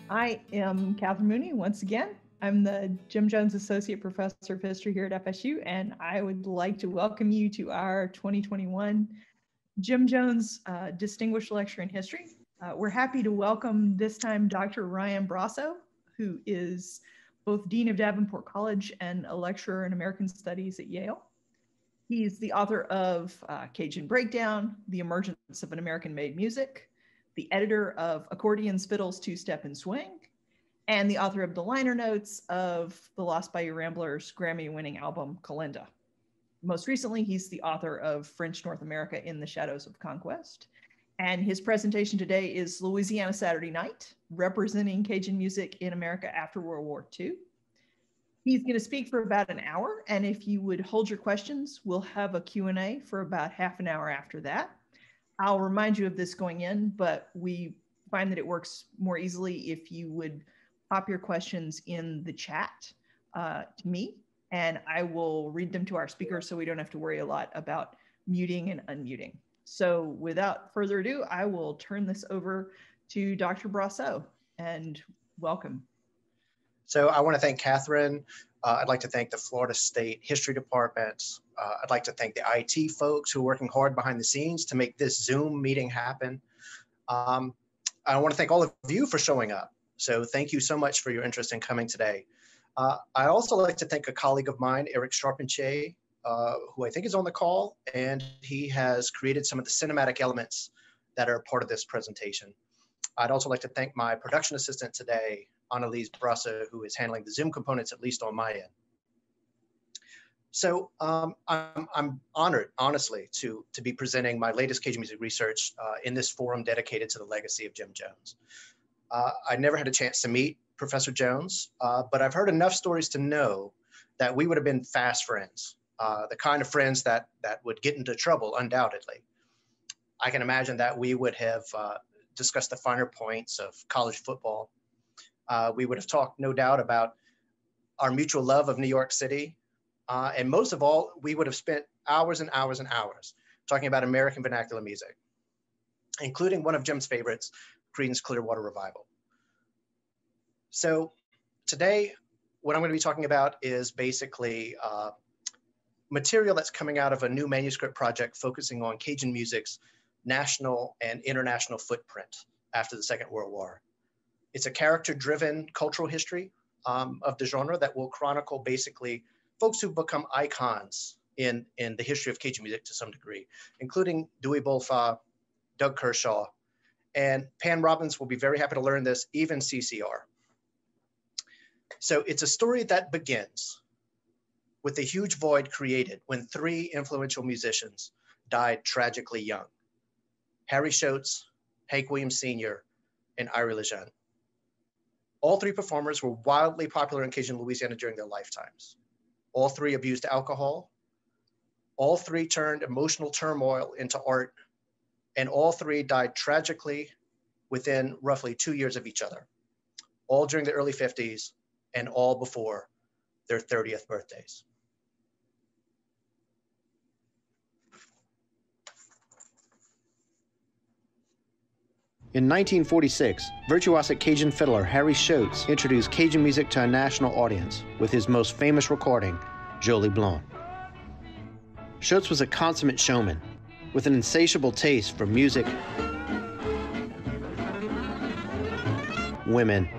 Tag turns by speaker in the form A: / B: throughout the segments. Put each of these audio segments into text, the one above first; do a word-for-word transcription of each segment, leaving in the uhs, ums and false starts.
A: I am Catherine Mooney once again. I'm the Jim Jones Associate Professor of History here at F S U, and I would like to welcome you to our twenty twenty-one Jim Jones uh, Distinguished Lecture in History. Uh, we're happy to welcome this time Doctor Ryan Brasseaux, who is both Dean of Davenport College and a lecturer in American Studies at Yale. He's the author of uh, Cajun Breakdown, The Emergence of an American-Made Music, the editor of Accordions, Fiddles, Two-Step, and Swing, and the author of the liner notes of the Lost Bayou Ramblers' Grammy-winning album, Kalinda. Most recently, he's the author of French North America in the Shadows of Conquest. And his presentation today is Louisiana Saturday Night, representing Cajun music in America after World War Two. He's going to speak for about an hour, and if you would hold your questions, we'll have a Q and A for about half an hour after that. I'll remind you of this going in, but we find that it works more easily if you would pop your questions in the chat uh, to me, and I will read them to our speakers so we don't have to worry a lot about muting and unmuting. So without further ado, I will turn this over to Doctor Brasseaux, and welcome.
B: So I want to thank Catherine. Uh, I'd like to thank the Florida State History Department. Uh, I'd like to thank the I T folks who are working hard behind the scenes to make this Zoom meeting happen. Um, I want to thank all of you for showing up. So thank you so much for your interest in coming today. Uh, I also like to thank a colleague of mine, Eric Charpentier, uh, who I think is on the call, and he has created some of the cinematic elements that are part of this presentation. I'd also like to thank my production assistant today, Annalise Brasseaux, who is handling the Zoom components, at least on my end. So um, I'm, I'm honored, honestly, to, to be presenting my latest Cajun music research uh, in this forum dedicated to the legacy of Jim Jones. Uh, I never had a chance to meet Professor Jones, uh, but I've heard enough stories to know that we would have been fast friends, uh, the kind of friends that, that would get into trouble, undoubtedly. I can imagine that we would have uh, discussed the finer points of college football. Uh, we would have talked, no doubt, about our mutual love of New York City. Uh, and most of all, we would have spent hours and hours and hours talking about American vernacular music, including one of Jim's favorites, Creedence Clearwater Revival. So today, what I'm going to be talking about is basically uh, material that's coming out of a new manuscript project focusing on Cajun music's national and international footprint after the Second World War. It's a character-driven cultural history um, of the genre that will chronicle basically folks who've become icons in, in the history of Cajun music to some degree, including Dewey Bolfa, Doug Kershaw, and Pan Robbins will be very happy to learn this, even C C R. So it's a story that begins with the huge void created when three influential musicians died tragically young: Harry Schultz, Hank Williams Senior, and Irie Lejeune. All three performers were wildly popular in Cajun Louisiana during their lifetimes. All three abused alcohol. All three turned emotional turmoil into art. And all three died tragically within roughly two years of each other, all during the early fifties and all before their thirtieth birthdays.
C: In nineteen forty-six, virtuosic Cajun fiddler Harry Schultz introduced Cajun music to a national audience with his most famous recording, Jolie Blonde. Schultz was a consummate showman with an insatiable taste for music, women,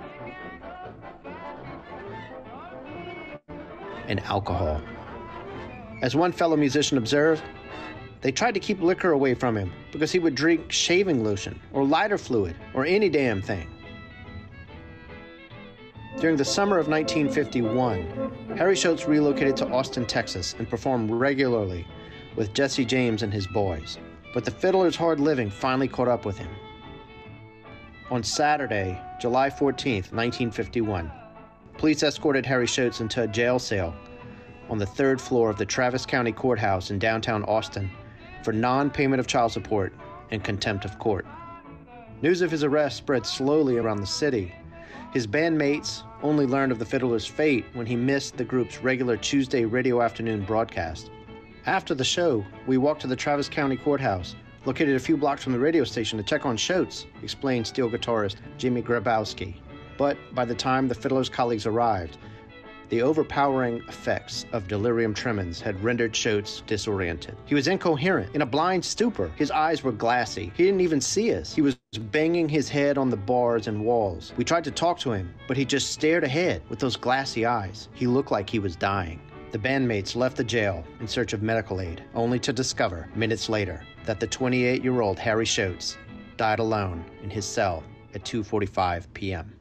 C: and alcohol. As one fellow musician observed, they tried to keep liquor away from him because he would drink shaving lotion or lighter fluid or any damn thing. During the summer of nineteen fifty-one, Harry Schultz relocated to Austin, Texas, and performed regularly with Jesse James and his boys. But the fiddler's hard living finally caught up with him. On Saturday, July fourteenth, nineteen fifty-one, police escorted Harry Schultz into a jail cell on the third floor of the Travis County Courthouse in downtown Austin for non-payment of child support and contempt of court. News of his arrest spread slowly around the city. His bandmates only learned of the fiddler's fate when he missed the group's regular Tuesday radio afternoon broadcast. After the show, we walked to the Travis County Courthouse, located a few blocks from the radio station, to check on Schultz, explained steel guitarist Jimmy Grabowski. But by the time the fiddler's colleagues arrived, the overpowering effects of delirium tremens had rendered Schultz disoriented. He was incoherent, in a blind stupor. His eyes were glassy. He didn't even see us. He was banging his head on the bars and walls. We tried to talk to him, but he just stared ahead with those glassy eyes. He looked like he was dying. The bandmates left the jail in search of medical aid, only to discover, minutes later, that the twenty-eight-year-old Harry Schultz died alone in his cell at two forty-five p m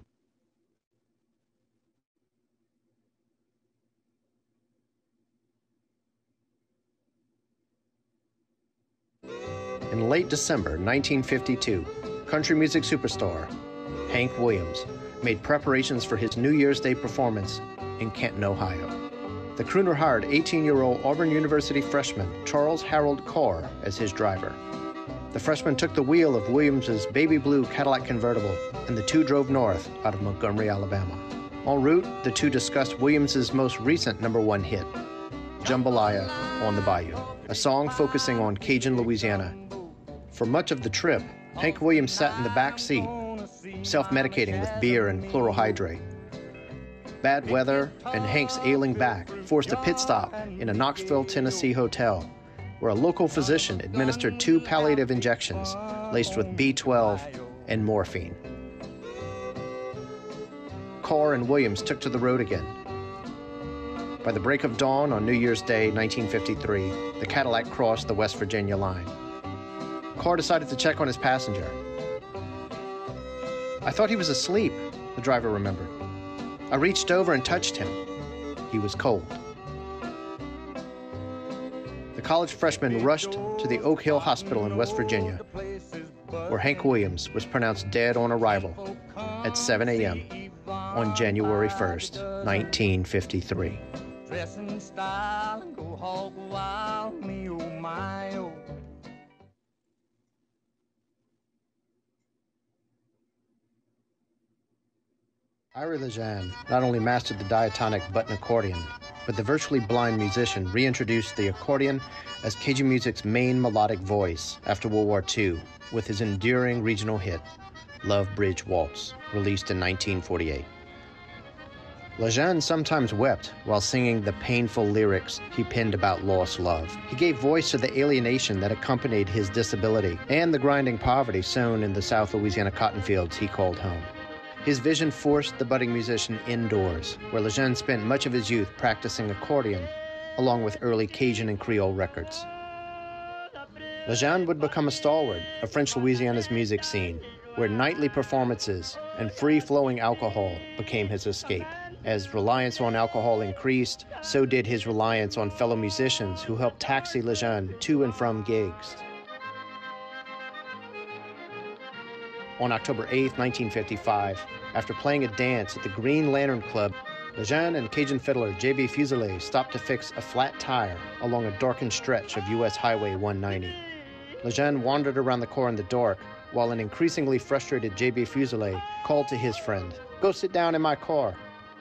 C: In late December nineteen fifty-two, country music superstar Hank Williams made preparations for his New Year's Day performance in Canton, Ohio. The crooner hired eighteen-year-old Auburn University freshman Charles Harold Carr as his driver. The freshman took the wheel of Williams's baby blue Cadillac convertible, and the two drove north out of Montgomery, Alabama. En route, the two discussed Williams's most recent number one hit, Jambalaya on the Bayou, a song focusing on Cajun, Louisiana. For much of the trip, Hank Williams sat in the back seat, self-medicating with beer and chlorohydrate. Bad weather and Hank's ailing back forced a pit stop in a Knoxville, Tennessee hotel, where a local physician administered two palliative injections laced with B twelve and morphine. Carr and Williams took to the road again. By the break of dawn on New Year's Day, nineteen fifty-three, the Cadillac crossed the West Virginia line. Carr decided to check on his passenger. "I thought he was asleep," the driver remembered. "I reached over and touched him. He was cold." The college freshman rushed to the Oak Hill Hospital in West Virginia, where Hank Williams was pronounced dead on arrival at seven a m on January first, nineteen fifty-three. Dress in style and go hog wild, me oh my oh. Ira Lejeune not only mastered the diatonic button accordion, but the virtually blind musician reintroduced the accordion as Cajun music's main melodic voice after World War Two with his enduring regional hit, Love Bridge Waltz, released in nineteen forty-eight. Lejeune sometimes wept while singing the painful lyrics he penned about lost love. He gave voice to the alienation that accompanied his disability and the grinding poverty sown in the South Louisiana cotton fields he called home. His vision forced the budding musician indoors, where Lejeune spent much of his youth practicing accordion, along with early Cajun and Creole records. Lejeune would become a stalwart of French Louisiana's music scene, where nightly performances and free-flowing alcohol became his escape. As reliance on alcohol increased, so did his reliance on fellow musicians who helped taxi Lejeune to and from gigs. On October eighth, nineteen fifty-five, after playing a dance at the Green Lantern Club, Lejeune and Cajun fiddler J B Fuselier stopped to fix a flat tire along a darkened stretch of U S Highway one ninety. Lejeune wandered around the car in the dark, while an increasingly frustrated J B Fuselier called to his friend, "Go sit down in my car."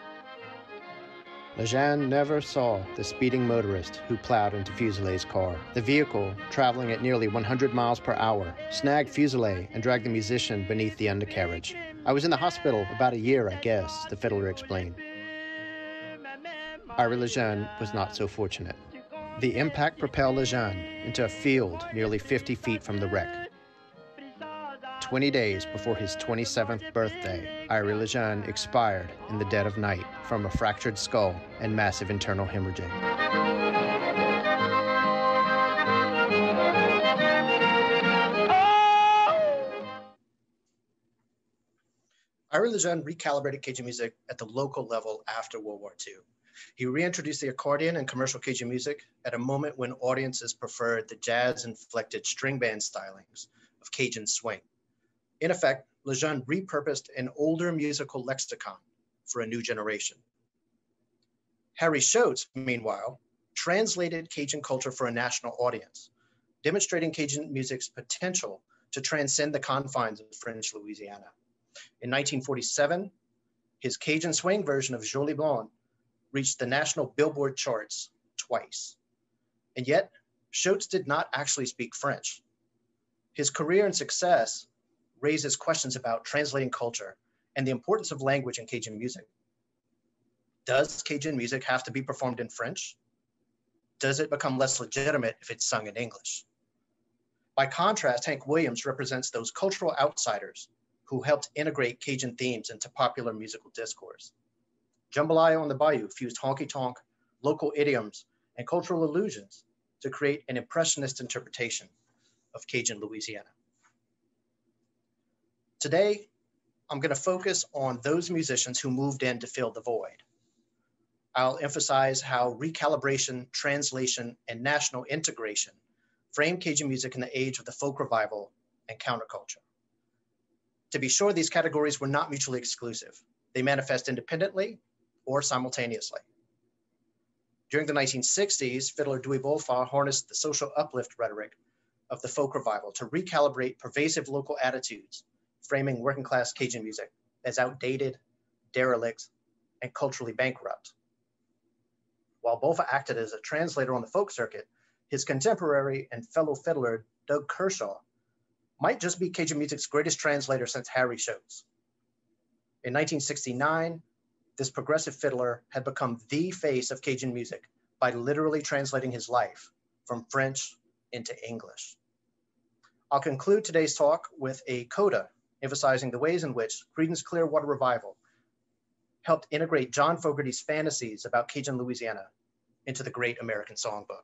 C: Lejeune never saw the speeding motorist who plowed into Fuselier's car. The vehicle, traveling at nearly one hundred miles per hour, snagged Fuselier and dragged the musician beneath the undercarriage. "I was in the hospital about a year, I guess," the fiddler explained. Ira Lejeune was not so fortunate. The impact propelled Lejeune into a field nearly fifty feet from the wreck. Twenty days before his twenty-seventh birthday, Ira Lejeune expired in the dead of night from a fractured skull and massive internal hemorrhaging.
B: Ira Lejeune recalibrated Cajun music at the local level after World War Two. He reintroduced the accordion in commercial Cajun music at a moment when audiences preferred the jazz-inflected string band stylings of Cajun swing. In effect, Lejeune repurposed an older musical lexicon for a new generation. Harry Schultz, meanwhile, translated Cajun culture for a national audience, demonstrating Cajun music's potential to transcend the confines of French Louisiana. In nineteen forty-seven, his Cajun swing version of Jolie Blonde reached the national Billboard charts twice. And yet, Schultz did not actually speak French. His career and success raises questions about translating culture and the importance of language in Cajun music. Does Cajun music have to be performed in French? Does it become less legitimate if it's sung in English? By contrast, Hank Williams represents those cultural outsiders who helped integrate Cajun themes into popular musical discourse. Jambalaya on the Bayou fused honky-tonk, local idioms, and cultural allusions to create an impressionist interpretation of Cajun Louisiana. Today, I'm going to focus on those musicians who moved in to fill the void. I'll emphasize how recalibration, translation, and national integration frame Cajun music in the age of the folk revival and counterculture. To be sure, these categories were not mutually exclusive. They manifest independently or simultaneously. During the nineteen sixties, fiddler Dewey Bolfa harnessed the social uplift rhetoric of the folk revival to recalibrate pervasive local attitudes, framing working class Cajun music as outdated, derelict, and culturally bankrupt. While Bolfa acted as a translator on the folk circuit, his contemporary and fellow fiddler Doug Kershaw might just be Cajun music's greatest translator since Harry Schultz. In nineteen sixty-nine, this progressive fiddler had become the face of Cajun music by literally translating his life from French into English. I'll conclude today's talk with a coda emphasizing the ways in which Creedence Clearwater Revival helped integrate John Fogerty's fantasies about Cajun Louisiana into the great American songbook.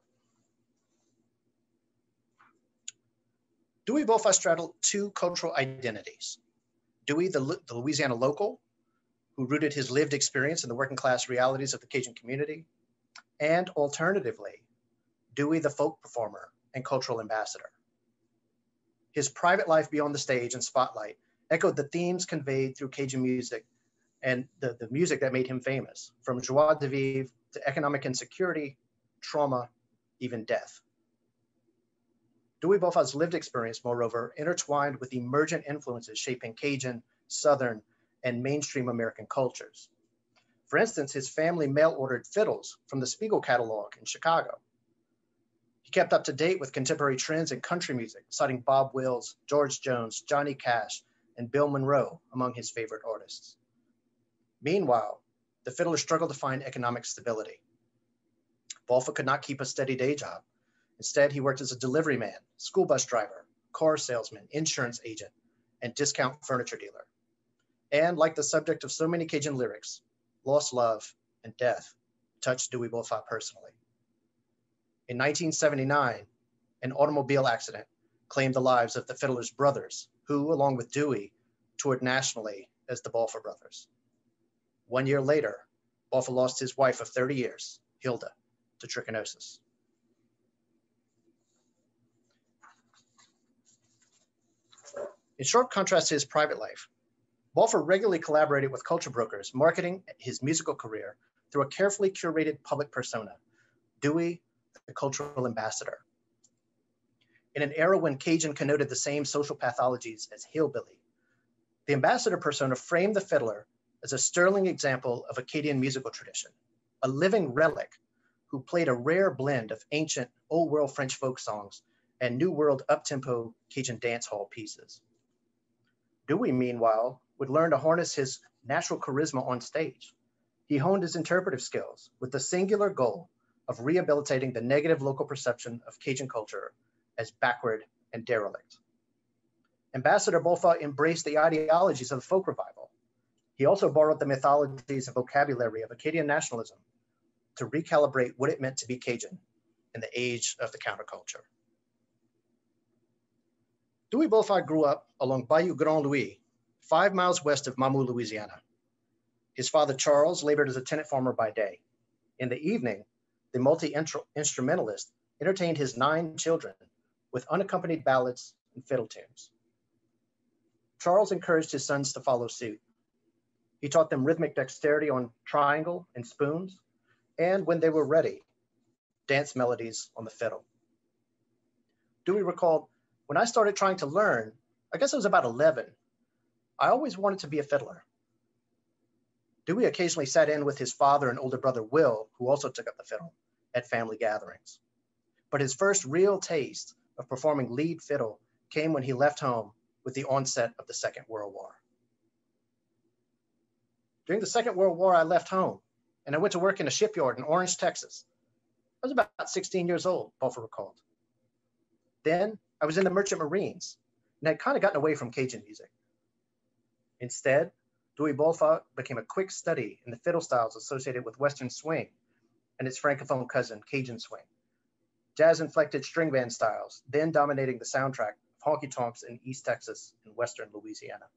B: Dewey Bolfa straddled two cultural identities. Dewey, the, the Louisiana local, who rooted his lived experience in the working class realities of the Cajun community, and alternatively, Dewey, the folk performer and cultural ambassador. His private life beyond the stage and spotlight echoed the themes conveyed through Cajun music and the, the music that made him famous, from joie de vivre to economic insecurity, trauma, even death. Dewey Bolfa's lived experience, moreover, intertwined with emergent influences shaping Cajun, Southern, and mainstream American cultures. For instance, his family mail-ordered fiddles from the Spiegel catalog in Chicago. He kept up to date with contemporary trends in country music, citing Bob Wills, George Jones, Johnny Cash, and Bill Monroe among his favorite artists. Meanwhile, the fiddler struggled to find economic stability. Bolfa could not keep a steady day job. Instead, he worked as a delivery man, school bus driver, car salesman, insurance agent, and discount furniture dealer. And like the subject of so many Cajun lyrics, lost love and death touched Dewey Bolfa personally. In nineteen seventy-nine, an automobile accident claimed the lives of the fiddler's brothers, who, along with Dewey, toured nationally as the Bolfa brothers. One year later, Bolfa lost his wife of thirty years, Hilda, to trichinosis. In sharp contrast to his private life, Bolfa regularly collaborated with culture brokers, marketing his musical career through a carefully curated public persona, Dewey, the cultural ambassador. In an era when Cajun connoted the same social pathologies as hillbilly, the ambassador persona framed the fiddler as a sterling example of Acadian musical tradition, a living relic who played a rare blend of ancient old world French folk songs and new world up-tempo Cajun dance hall pieces. Dewey, meanwhile, would learn to harness his natural charisma on stage. He honed his interpretive skills with the singular goal of rehabilitating the negative local perception of Cajun culture as backward and derelict. Ambassador Bolfa embraced the ideologies of the folk revival. He also borrowed the mythologies and vocabulary of Acadian nationalism to recalibrate what it meant to be Cajun in the age of the counterculture. Dewey Bolfa grew up along Bayou Grand Louis, five miles west of Mamou, Louisiana. His father, Charles, labored as a tenant farmer by day. In the evening, the multi-instrumentalist entertained his nine children with unaccompanied ballads and fiddle tunes. Charles encouraged his sons to follow suit. He taught them rhythmic dexterity on triangle and spoons, and when they were ready, dance melodies on the fiddle. Dewey recalled, "When I started trying to learn, I guess I was about eleven, I always wanted to be a fiddler." Dewey occasionally sat in with his father and older brother Will, who also took up the fiddle, at family gatherings. But his first real taste of performing lead fiddle came when he left home with the onset of the Second World War. During the Second World War, I left home and I went to work in a shipyard in Orange, Texas. I was about sixteen years old, Balfour recalled. Then I was in the Merchant Marines and had kind of gotten away from Cajun music. Instead, Louis Balfour became a quick study in the fiddle styles associated with Western swing and its francophone cousin, Cajun swing, jazz-inflected string band styles, then dominating the soundtrack of honky-tonks in East Texas and Western Louisiana.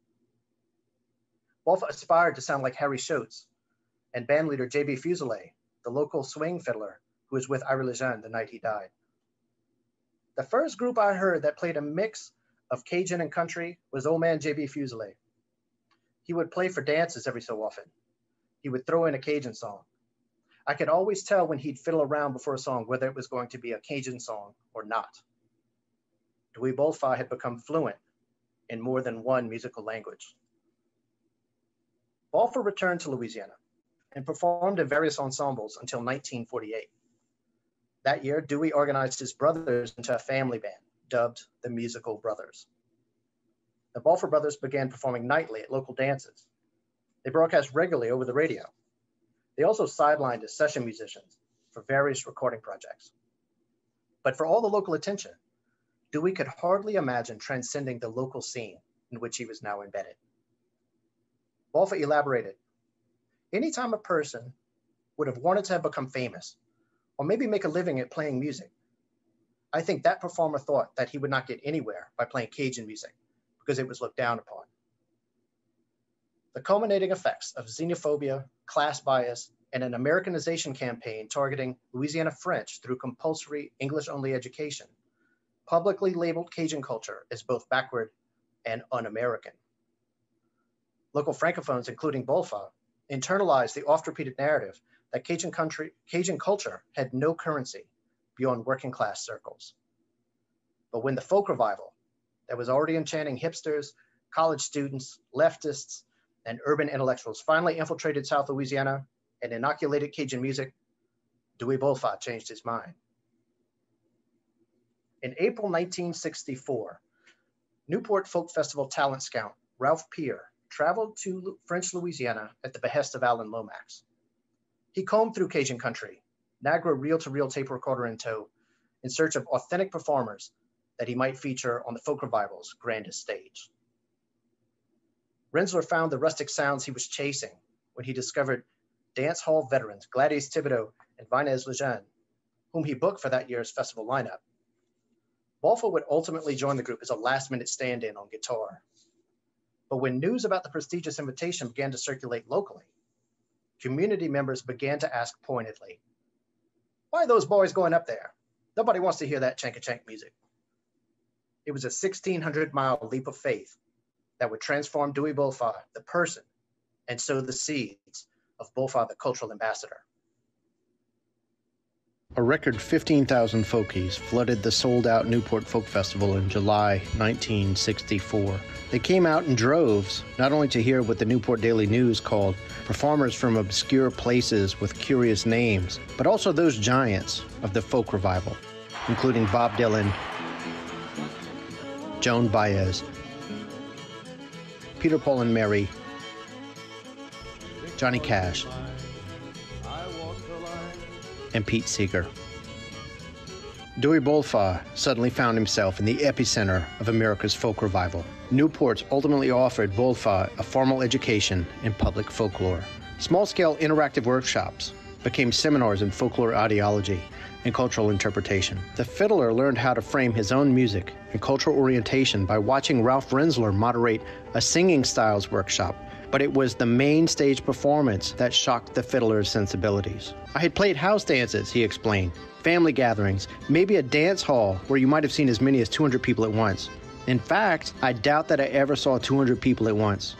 B: Balfour aspired to sound like Harry Schultz and bandleader J B Fuselier, the local swing fiddler who was with Ira Lejeune the night he died. The first group I heard that played a mix of Cajun and country was old man J B Fuselier. He would play for dances every so often. He would throw in a Cajun song. I could always tell when he'd fiddle around before a song whether it was going to be a Cajun song or not. Louis Balfour had become fluent in more than one musical language. Balfour returned to Louisiana and performed in various ensembles until nineteen forty-eight. That year, Dewey organized his brothers into a family band, dubbed the Musical Brothers. The Balfour brothers began performing nightly at local dances. They broadcast regularly over the radio. They also sidelined as session musicians for various recording projects. But for all the local attention, Dewey could hardly imagine transcending the local scene in which he was now embedded. Balfour elaborated, anytime a person would have wanted to have become famous, or maybe make a living at playing music, I think that performer thought that he would not get anywhere by playing Cajun music because it was looked down upon. The culminating effects of xenophobia, class bias, and an Americanization campaign targeting Louisiana French through compulsory English-only education publicly labeled Cajun culture as both backward and un-American. Local francophones, including Balfour, internalized the oft-repeated narrative that Cajun country, Cajun culture had no currency beyond working class circles. But when the folk revival that was already enchanting hipsters, college students, leftists, and urban intellectuals finally infiltrated South Louisiana and inoculated Cajun music, Dewey Balfour changed his mind. In April nineteen sixty-four, Newport Folk Festival talent scout Ralph Peer traveled to French Louisiana at the behest of Alan Lomax. He combed through Cajun country, Niagara reel-to-reel tape recorder in tow, in search of authentic performers that he might feature on the folk revival's grandest stage. Rensler found the rustic sounds he was chasing when he discovered dance hall veterans Gladys Thibodeau and Vinez Lejeune, whom he booked for that year's festival lineup. Balfour would ultimately join the group as a last-minute stand-in on guitar. But when news about the prestigious invitation began to circulate locally, community members began to ask pointedly, why are those boys going up there? Nobody wants to hear that chanka-chank music. It was a sixteen hundred mile leap of faith that would transform Dewey Balfour, the person, and sow the seeds of Balfour, the cultural ambassador.
C: A record fifteen thousand folkies flooded the sold-out Newport Folk Festival in July nineteen sixty-four. They came out in droves, not only to hear what the Newport Daily News called performers from obscure places with curious names, but also those giants of the folk revival, including Bob Dylan, Joan Baez, Peter, Paul and Mary, Johnny Cash, and Pete Seeger. Dewey Balfour suddenly found himself in the epicenter of America's folk revival. Newport ultimately offered Balfour a formal education in public folklore. Small-scale interactive workshops became seminars in folklore ideology and cultural interpretation. The fiddler learned how to frame his own music and cultural orientation by watching Ralph Rensler moderate a singing styles workshop, but it was the main stage performance that shocked the fiddler's sensibilities. I had played house dances, he explained, family gatherings, maybe a dance hall where you might have seen as many as two hundred people at once. In fact, I doubt that I ever saw two hundred people at once.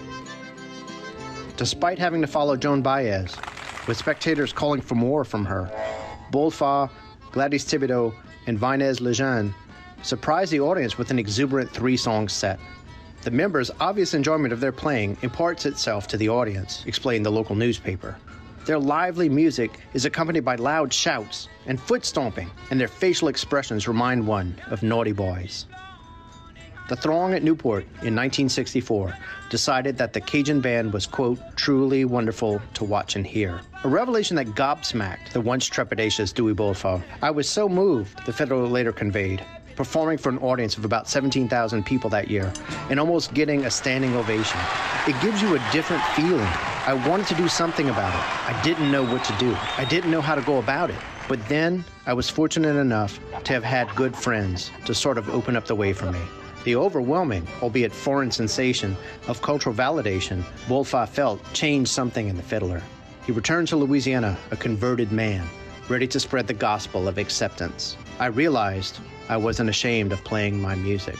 C: Despite having to follow Joan Baez, with spectators calling for more from her, Balfour, Gladys Thibodeau, and Vinez Lejeune surprised the audience with an exuberant three-song set. The members' obvious enjoyment of their playing imparts itself to the audience, explained the local newspaper. Their lively music is accompanied by loud shouts and foot stomping, and their facial expressions remind one of naughty boys. The throng at Newport in nineteen sixty-four decided that the Cajun band was, quote, truly wonderful to watch and hear. A revelation that gobsmacked the once trepidatious Dewey Bullfrog. I was so moved, the Fiddler later conveyed, performing for an audience of about seventeen thousand people that year and almost getting a standing ovation. It gives you a different feeling. I wanted to do something about it. I didn't know what to do. I didn't know how to go about it. But then I was fortunate enough to have had good friends to sort of open up the way for me. The overwhelming, albeit foreign sensation of cultural validation Bullfrog felt changed something in the Fiddler. He returned to Louisiana a converted man, ready to spread the gospel of acceptance. I realized I wasn't ashamed of playing my music.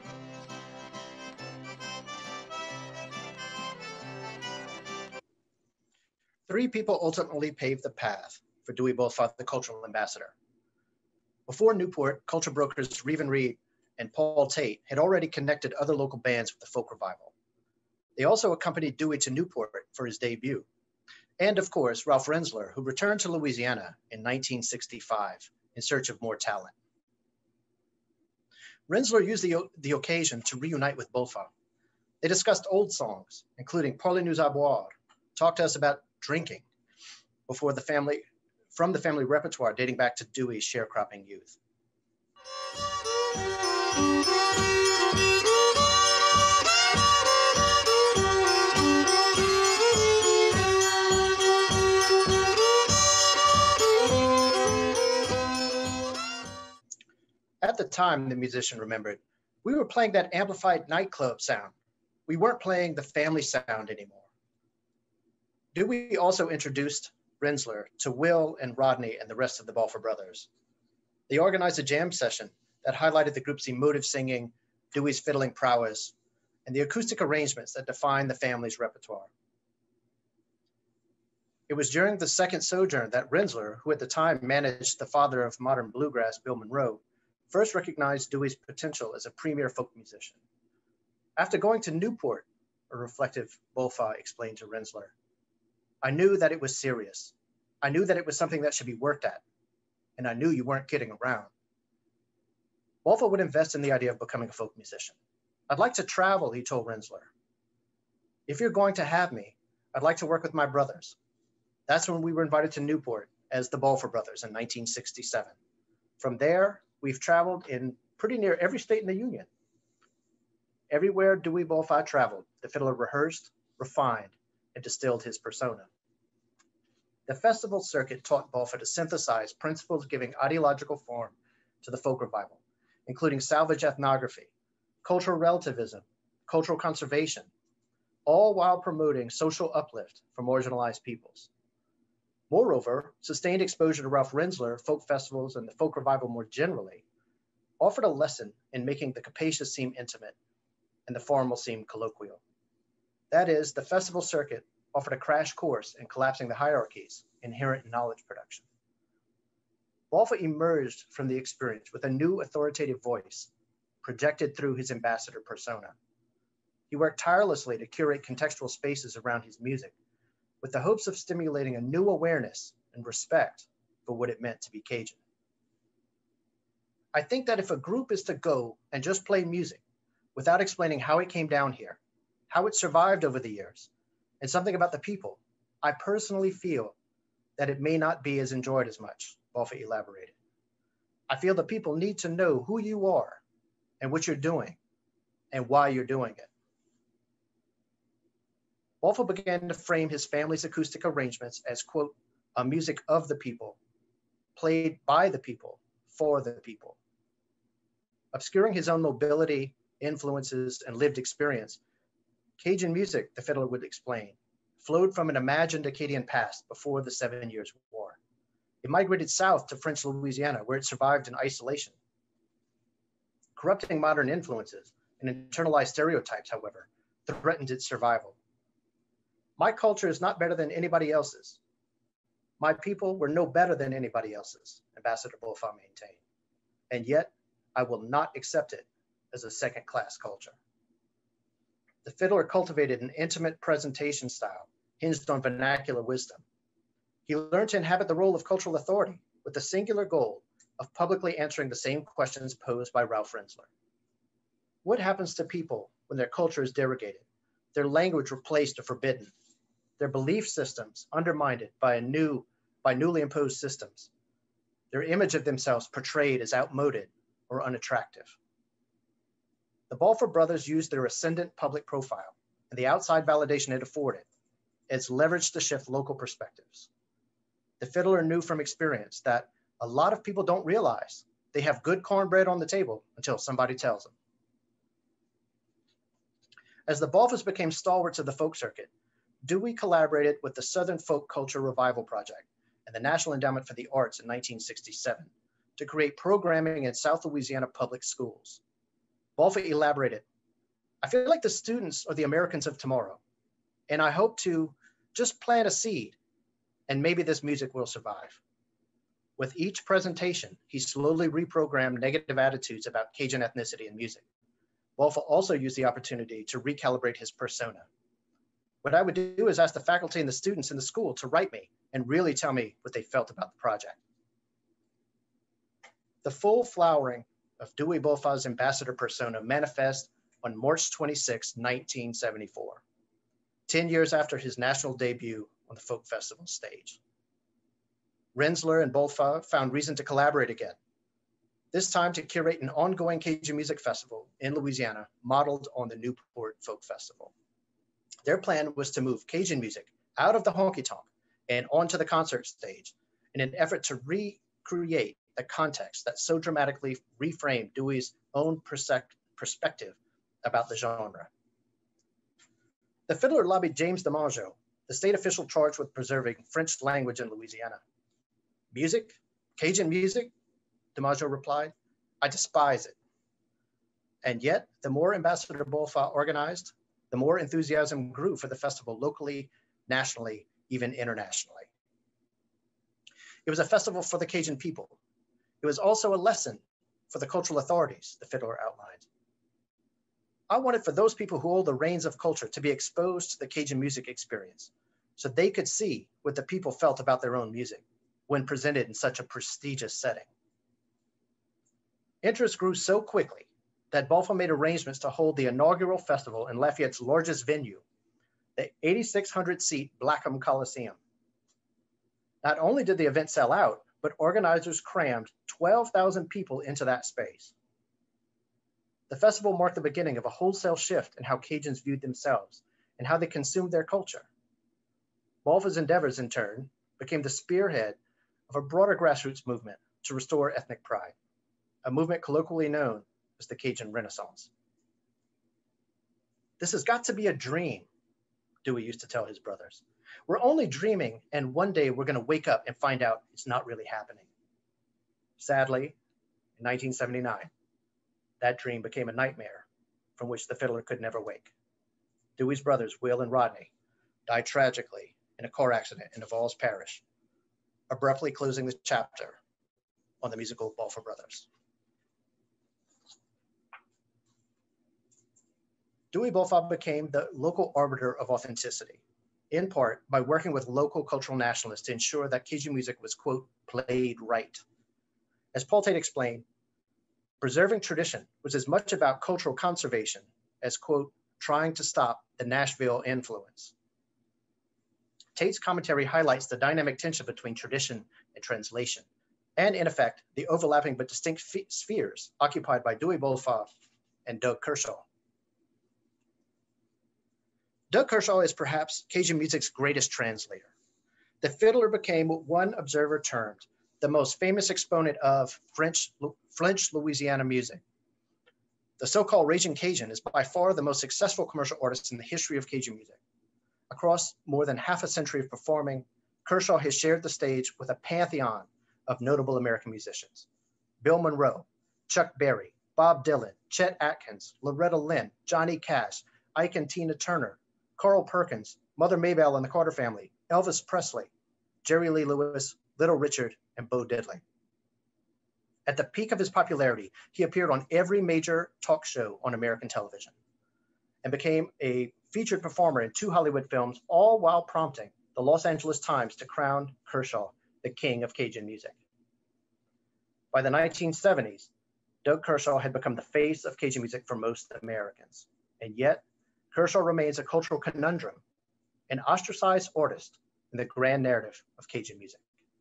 B: Three people ultimately paved the path for Dewey Bullfrog, the cultural ambassador. Before Newport, culture brokers Reeve and Reed and Paul Tate had already connected other local bands with the folk revival. They also accompanied Dewey to Newport for his debut. And of course, Ralph Renzler, who returned to Louisiana in nineteen sixty-five in search of more talent. Renzler used the, the occasion to reunite with Bullfrog. They discussed old songs, including Parlez-nous à boire, talked to us about drinking before the family, from the family repertoire dating back to Dewey's sharecropping youth. At the time, the musician remembered, we were playing that amplified nightclub sound. We weren't playing the family sound anymore. Dewey also introduced Renzler to Will and Rodney and the rest of the Balfour brothers. They organized a jam session that highlighted the group's emotive singing, Dewey's fiddling prowess, and the acoustic arrangements that define the family's repertoire. It was during the second sojourn that Renzler, who at the time managed the father of modern bluegrass, Bill Monroe, first recognized Dewey's potential as a premier folk musician. After going to Newport, a reflective Bullfrog explained to Renzler, I knew that it was serious. I knew that it was something that should be worked at, and I knew you weren't kidding around. Bullfrog would invest in the idea of becoming a folk musician. I'd like to travel, he told Renzler. If you're going to have me, I'd like to work with my brothers. That's when we were invited to Newport as the Balfour brothers in nineteen sixty-seven. From there, we've traveled in pretty near every state in the Union. Everywhere Dewey Bullfrog traveled, the fiddler rehearsed, refined, and distilled his persona. The festival circuit taught Bullfrog to synthesize principles giving ideological form to the folk revival, including salvage ethnography, cultural relativism, cultural conservation, all while promoting social uplift for marginalized peoples. Moreover, sustained exposure to Ralph Renzler, folk festivals, and the folk revival more generally offered a lesson in making the capacious seem intimate and the formal seem colloquial. That is, the festival circuit offered a crash course in collapsing the hierarchies inherent in knowledge production. Bullfrog emerged from the experience with a new authoritative voice projected through his ambassador persona. He worked tirelessly to curate contextual spaces around his music with the hopes of stimulating a new awareness and respect for what it meant to be Cajun. I think that if a group is to go and just play music without explaining how it came down here, how it survived over the years, and something about the people, I personally feel that it may not be as enjoyed as much, Bullfrog elaborated. I feel the people need to know who you are and what you're doing and why you're doing it. Bullfrog began to frame his family's acoustic arrangements as, quote, a music of the people, played by the people, for the people. Obscuring his own mobility, influences, and lived experience, Cajun music, the fiddler would explain, flowed from an imagined Acadian past before the Seven Years' War. It migrated south to French Louisiana, where it survived in isolation. Corrupting modern influences and internalized stereotypes, however, threatened its survival. My culture is not better than anybody else's. My people were no better than anybody else's, Ambassador Bullfrog maintained. And yet, I will not accept it as a second-class culture. The fiddler cultivated an intimate presentation style hinged on vernacular wisdom. He learned to inhabit the role of cultural authority with the singular goal of publicly answering the same questions posed by Ralph Renzler. What happens to people when their culture is derogated, their language replaced or forbidden, their belief systems undermined by a new, by newly imposed systems, their image of themselves portrayed as outmoded or unattractive? The Balfour brothers used their ascendant public profile and the outside validation it afforded as leverage to shift local perspectives. The fiddler knew from experience that a lot of people don't realize they have good cornbread on the table until somebody tells them. As the Balfours became stalwarts of the folk circuit, Dewey collaborated with the Southern Folk Culture Revival Project and the National Endowment for the Arts in nineteen sixty-seven to create programming in South Louisiana public schools. Balfour elaborated, "I feel like the students are the Americans of tomorrow, and I hope to just plant a seed, and maybe this music will survive." With each presentation, he slowly reprogrammed negative attitudes about Cajun ethnicity and music. Balfour also used the opportunity to recalibrate his persona. What I would do is ask the faculty and the students in the school to write me and really tell me what they felt about the project. The full flowering of Dewey Balfour's ambassador persona manifests on March twenty-sixth, nineteen seventy-four, ten years after his national debut on the folk festival stage. Rensler and Balfour found reason to collaborate again, this time to curate an ongoing Cajun music festival in Louisiana modeled on the Newport Folk Festival. Their plan was to move Cajun music out of the honky-tonk and onto the concert stage in an effort to recreate the context that so dramatically reframed Dewey's own perspective about the genre. The fiddler lobbied James DiMaggio, the state official charged with preserving French language in Louisiana. "Music? Cajun music?" DiMaggio replied, "I despise it." And yet, the more Ambassador Balfour organized, the more enthusiasm grew for the festival locally, nationally, even internationally. It was a festival for the Cajun people. It was also a lesson for the cultural authorities, the fiddler outlined. "I wanted for those people who hold the reins of culture to be exposed to the Cajun music experience so they could see what the people felt about their own music when presented in such a prestigious setting." Interest grew so quickly that Balfour made arrangements to hold the inaugural festival in Lafayette's largest venue, the eighty-six hundred seat Blackham Coliseum. Not only did the event sell out, but organizers crammed twelve thousand people into that space. The festival marked the beginning of a wholesale shift in how Cajuns viewed themselves and how they consumed their culture. Balfour's endeavors, in turn, became the spearhead of a broader grassroots movement to restore ethnic pride, a movement colloquially known as the Cajun Renaissance. "This has got to be a dream," Dewey used to tell his brothers. "We're only dreaming, and one day we're going to wake up and find out it's not really happening." Sadly, in nineteen seventy-nine, that dream became a nightmare from which the fiddler could never wake. Dewey's brothers, Will and Rodney, died tragically in a car accident in Duval's Parish, abruptly closing the chapter on the musical Balfour brothers. Dewey Balfour became the local arbiter of authenticity, in part by working with local cultural nationalists to ensure that Cajun music was, quote, played right. As Paul Tate explained, preserving tradition was as much about cultural conservation as, quote, trying to stop the Nashville influence. Tate's commentary highlights the dynamic tension between tradition and translation, and in effect, the overlapping but distinct spheres occupied by Dewey Balfour and Doug Kershaw. Doug Kershaw is perhaps Cajun music's greatest translator. The fiddler became what one observer termed the most famous exponent of French, French Louisiana music. The so-called Raging Cajun is by far the most successful commercial artist in the history of Cajun music. Across more than half a century of performing, Kershaw has shared the stage with a pantheon of notable American musicians: Bill Monroe, Chuck Berry, Bob Dylan, Chet Atkins, Loretta Lynn, Johnny Cash, Ike and Tina Turner, Carl Perkins, Mother Maybelle and the Carter Family, Elvis Presley, Jerry Lee Lewis, Little Richard, and Bo Diddley. At the peak of his popularity, he appeared on every major talk show on American television and became a featured performer in two Hollywood films, all while prompting the Los Angeles Times to crown Kershaw the king of Cajun music. By the nineteen seventies, Doug Kershaw had become the face of Cajun music for most Americans. And yet, Kershaw remains a cultural conundrum, an ostracized artist in the grand narrative of Cajun music.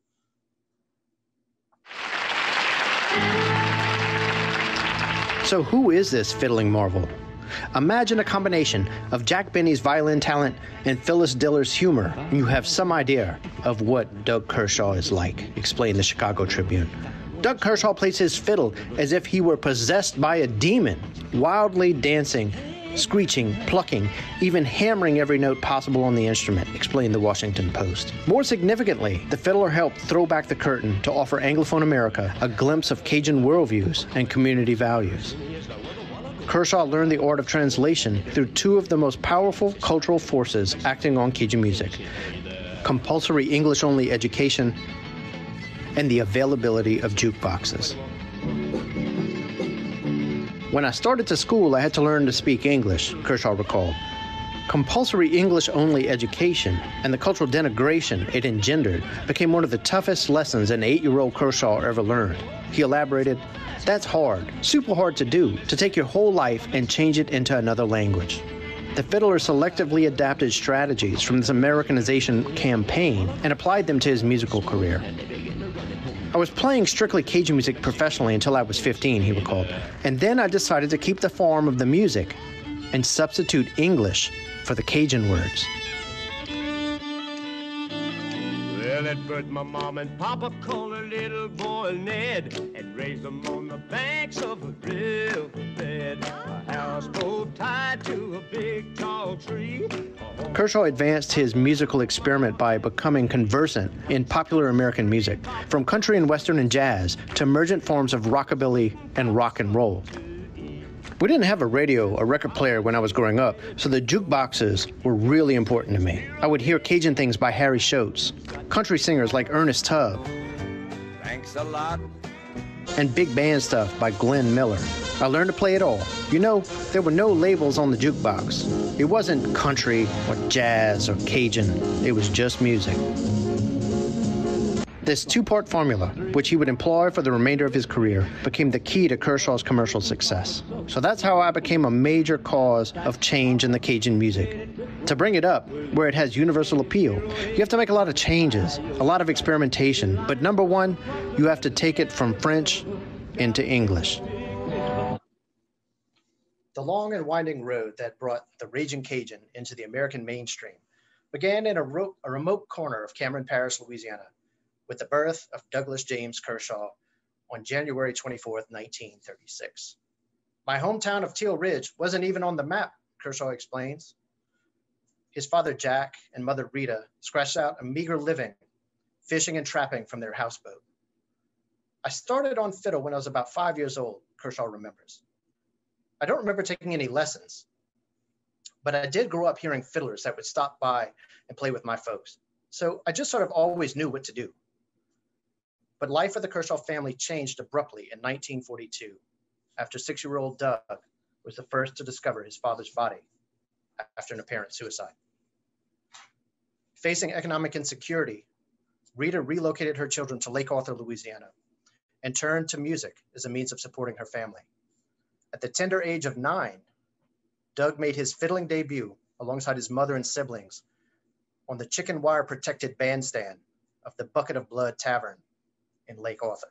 C: So who is this fiddling marvel? Imagine a combination of Jack Benny's violin talent and Phyllis Diller's humor, and you have some idea of what Doug Kershaw is like, explained the Chicago Tribune. Doug Kershaw plays his fiddle as if he were possessed by a demon, wildly dancing, screeching, plucking, even hammering every note possible on the instrument, explained the Washington Post. More significantly, the fiddler helped throw back the curtain to offer Anglophone America a glimpse of Cajun worldviews and community values. Kershaw learned the art of translation through two of the most powerful cultural forces acting on Cajun music: compulsory English-only education and the availability of jukeboxes. When I started to school, I had to learn to speak English, Kershaw recalled. Compulsory English-only education and the cultural denigration it engendered became one of the toughest lessons an eight-year-old Kershaw ever learned. He elaborated, "That's hard, super hard to do, to take your whole life and change it into another language." The fiddler selectively adapted strategies from this Americanization campaign and applied them to his musical career. "I was playing strictly Cajun music professionally until I was fifteen, he recalled, and then I decided to keep the form of the music and substitute English for the Cajun words."
D: Well, at first my mom and papa called a little boy Ned and raised him on the banks of a riverbed, a houseboat tied to a big tall tree.
C: Kershaw advanced his musical experiment by becoming conversant in popular American music, from country and western and jazz to emergent forms of rockabilly and rock and roll. We didn't have a radio or record player when I was growing up, so the jukeboxes were really important to me. I would hear Cajun things by Harry Schultz, country singers like Ernest Tubb,
D: Thanks a lot.
C: and big band stuff by Glenn Miller. I learned to play it all. You know, there were no labels on the jukebox. It wasn't country or jazz or Cajun. It was just music. This two-part formula, which he would employ for the remainder of his career, became the key to Kershaw's commercial success. So that's how I became a major cause of change in the Cajun music. To bring it up where it has universal appeal, you have to make a lot of changes, a lot of experimentation. But number one, you have to take it from French into English.
B: The long and winding road that brought the Raging Cajun into the American mainstream began in a, ro- a remote corner of Cameron Parish, Louisiana, with the birth of Douglas James Kershaw on January twenty-fourth, nineteen thirty-six. "My hometown of Teal Ridge wasn't even on the map," Kershaw explains. His father Jack and mother Rita scratched out a meager living fishing and trapping from their houseboat. "I started on fiddle when I was about five years old," Kershaw remembers. "I don't remember taking any lessons, but I did grow up hearing fiddlers that would stop by and play with my folks. So I just sort of always knew what to do." But life for the Kershaw family changed abruptly in nineteen forty-two, after six-year-old Doug was the first to discover his father's body after an apparent suicide. Facing economic insecurity, Rita relocated her children to Lake Arthur, Louisiana, and turned to music as a means of supporting her family. At the tender age of nine, Doug made his fiddling debut alongside his mother and siblings on the chicken wire protected bandstand of the Bucket of Blood Tavern in Lake Arthur.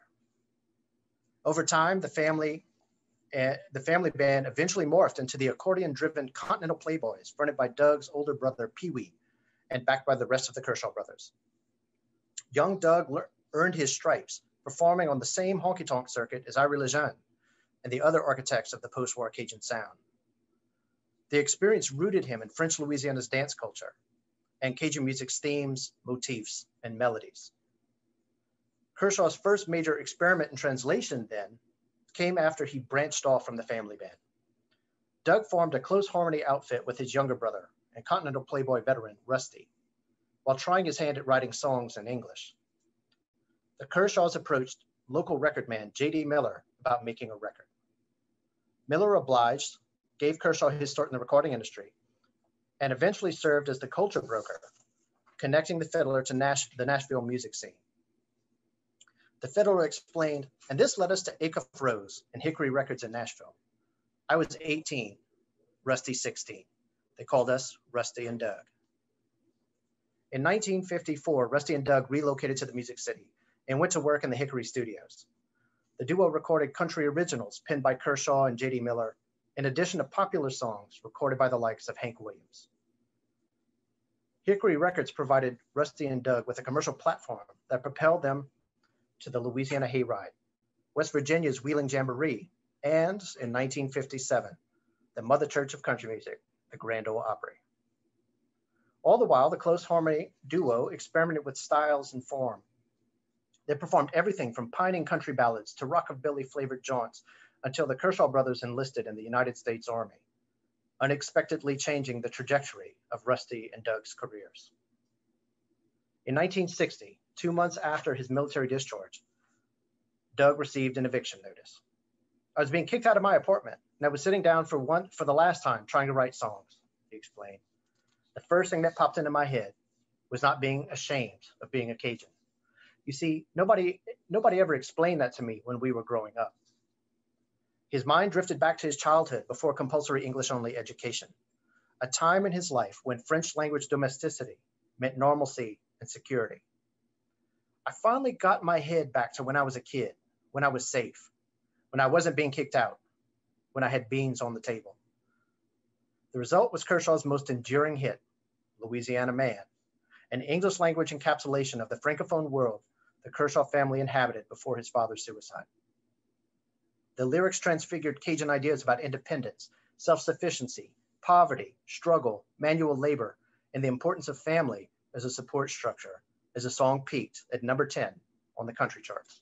B: Over time, the family, uh, the family band eventually morphed into the accordion-driven Continental Playboys, fronted by Doug's older brother, Pee Wee, and backed by the rest of the Kershaw brothers. Young Doug le- earned his stripes, performing on the same honky-tonk circuit as Irie Lejeune and the other architects of the post-war Cajun sound. The experience rooted him in French Louisiana's dance culture and Cajun music's themes, motifs, and melodies. Kershaw's first major experiment in translation, then, came after he branched off from the family band. Doug formed a close harmony outfit with his younger brother and Continental Playboy veteran, Rusty, while trying his hand at writing songs in English. The Kershaws approached local record man J D Miller about making a record. Miller obliged, gave Kershaw his start in the recording industry, and eventually served as the culture broker, connecting the fiddler to Nash- the Nashville music scene. The fiddler explained, and this led us to Acuff Rose and Hickory Records in Nashville. I was eighteen, Rusty sixteen. They called us Rusty and Doug. In nineteen fifty-four, Rusty and Doug relocated to the Music City and went to work in the Hickory studios. The duo recorded country originals penned by Kershaw and J D Miller, in addition to popular songs recorded by the likes of Hank Williams. Hickory Records provided Rusty and Doug with a commercial platform that propelled them to the Louisiana Hayride, West Virginia's Wheeling Jamboree, and in nineteen fifty-seven, the Mother Church of Country Music, the Grand Ole Opry. All the while, the close harmony duo experimented with styles and form. They performed everything from pining country ballads to rockabilly-flavored jaunts until the Kershaw brothers enlisted in the United States Army, unexpectedly changing the trajectory of Rusty and Doug's careers. In nineteen sixty, two months after his military discharge, Doug received an eviction notice. I was being kicked out of my apartment, and I was sitting down for one for the last time trying to write songs, he explained. The first thing that popped into my head was not being ashamed of being a Cajun. You see, nobody, nobody ever explained that to me when we were growing up. His mind drifted back to his childhood before compulsory English-only education, a time in his life when French language domesticity meant normalcy and security. I finally got my head back to when I was a kid, when I was safe, when I wasn't being kicked out, when I had beans on the table. The result was Kershaw's most enduring hit, Louisiana Man, an English language encapsulation of the Francophone world the Kershaw family inhabited before his father's suicide. The lyrics transfigured Cajun ideas about independence, self-sufficiency, poverty, struggle, manual labor, and the importance of family as a support structure, as the song peaked at number ten on the country charts.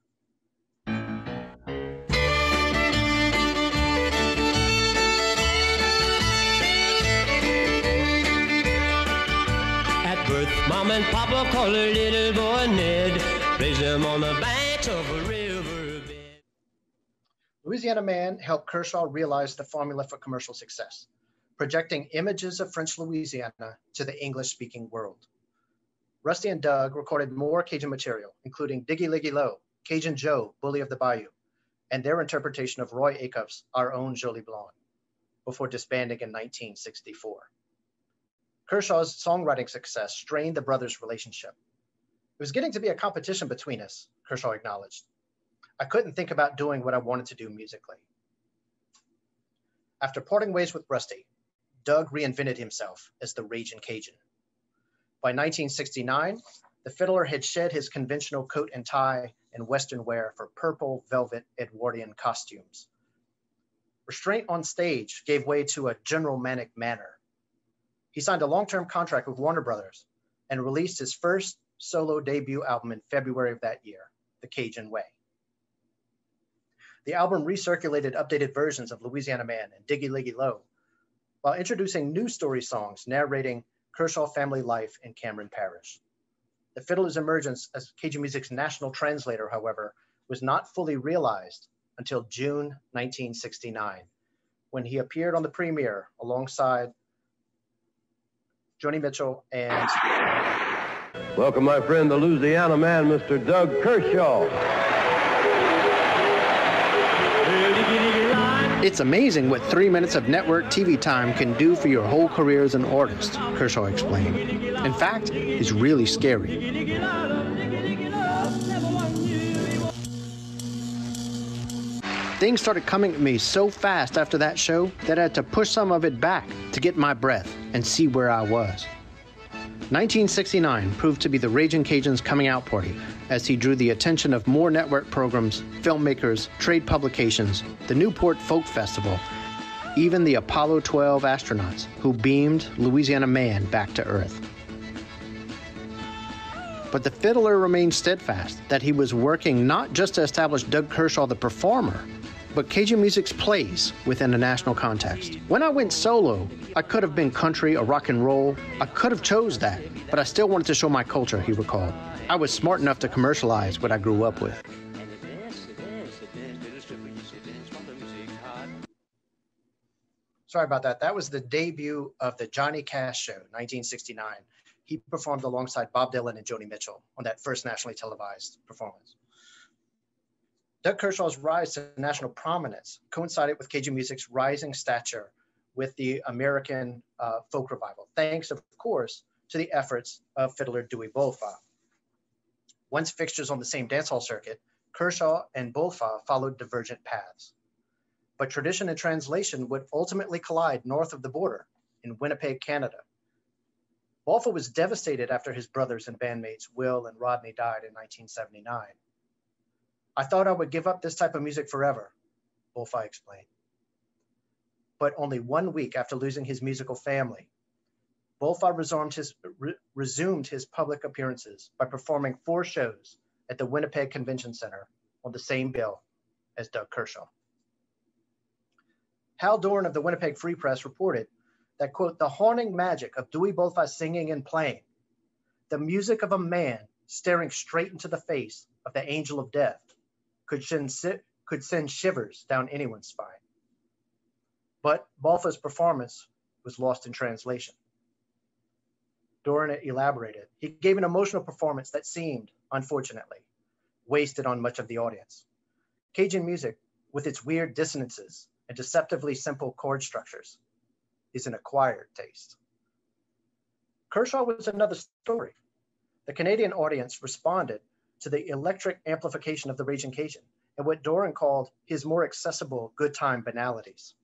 D: At birth, Mom and Papa called her little boy Ned, raised him on the banks of a river bed.
B: Louisiana Man helped Kershaw realize the formula for commercial success, projecting images of French Louisiana to the English-speaking world. Rusty and Doug recorded more Cajun material, including Diggy Liggy Lo, Cajun Joe, Bully of the Bayou, and their interpretation of Roy Acuff's Our Own Jolie Blonde, before disbanding in nineteen sixty-four. Kershaw's songwriting success strained the brothers' relationship. It was getting to be a competition between us, Kershaw acknowledged. I couldn't think about doing what I wanted to do musically. After parting ways with Rusty, Doug reinvented himself as the Ragin' Cajun. By nineteen sixty-nine, the fiddler had shed his conventional coat and tie and Western wear for purple velvet Edwardian costumes. Restraint on stage gave way to a general manic manner. He signed a long-term contract with Warner Brothers and released his first solo debut album in February of that year, The Cajun Way. The album recirculated updated versions of Louisiana Man and Diggy Liggy Lo, while introducing new story songs narrating Kershaw family life in Cameron Parish. The fiddler's emergence as Cajun music's national translator, however, was not fully realized until June nineteen sixty-nine, when he appeared on the premiere alongside Joni Mitchell and...
E: Welcome, my friend, the Louisiana Man, Mister Doug Kershaw.
C: It's amazing what three minutes of network T V time can do for your whole career as an artist, Kershaw explained. In fact, it's really scary. Things started coming at me so fast after that show that I had to push some of it back to get my breath and see where I was. nineteen sixty-nine proved to be the Ragin' Cajun's coming out party as he drew the attention of more network programs, filmmakers, trade publications, the Newport Folk Festival, even the Apollo twelve astronauts who beamed Louisiana Man back to Earth. But the fiddler remained steadfast that he was working not just to establish Doug Kershaw the performer, but Cajun music's place within a national context. When I went solo, I could have been country or rock and roll. I could have chose that, but I still wanted to show my culture, he recalled. I was smart enough to commercialize what I grew up with.
B: Sorry about that. That was the debut of the Johnny Cash Show, nineteen sixty-nine. He performed alongside Bob Dylan and Joni Mitchell on that first nationally televised performance. Doug Kershaw's rise to national prominence coincided with Cajun music's rising stature with the American uh, folk revival, thanks, of course, to the efforts of fiddler Dewey Beaufort. Once fixtures on the same dance hall circuit, Kershaw and Beaufort followed divergent paths. But tradition and translation would ultimately collide north of the border in Winnipeg, Canada. Beaufort was devastated after his brothers and bandmates Will and Rodney died in nineteen seventy-nine. "I thought I would give up this type of music forever," Beaufort explained. But only one week after losing his musical family, Beaufort resumed his, re, resumed his public appearances by performing four shows at the Winnipeg Convention Center on the same bill as Doug Kershaw. Hal Dorn of the Winnipeg Free Press reported that, quote, "the haunting magic of Dewey Beaufort singing and playing, the music of a man staring straight into the face of the angel of death, could send, could send shivers down anyone's spine." But Beaufort's performance was lost in translation. Dorn elaborated, "He gave an emotional performance that seemed, unfortunately, wasted on much of the audience. Cajun music, with its weird dissonances and deceptively simple chord structures, is an acquired taste." Kershaw was another story. The Canadian audience responded to the electric amplification of the Raging Cajun and what Doran called his more accessible good time banalities.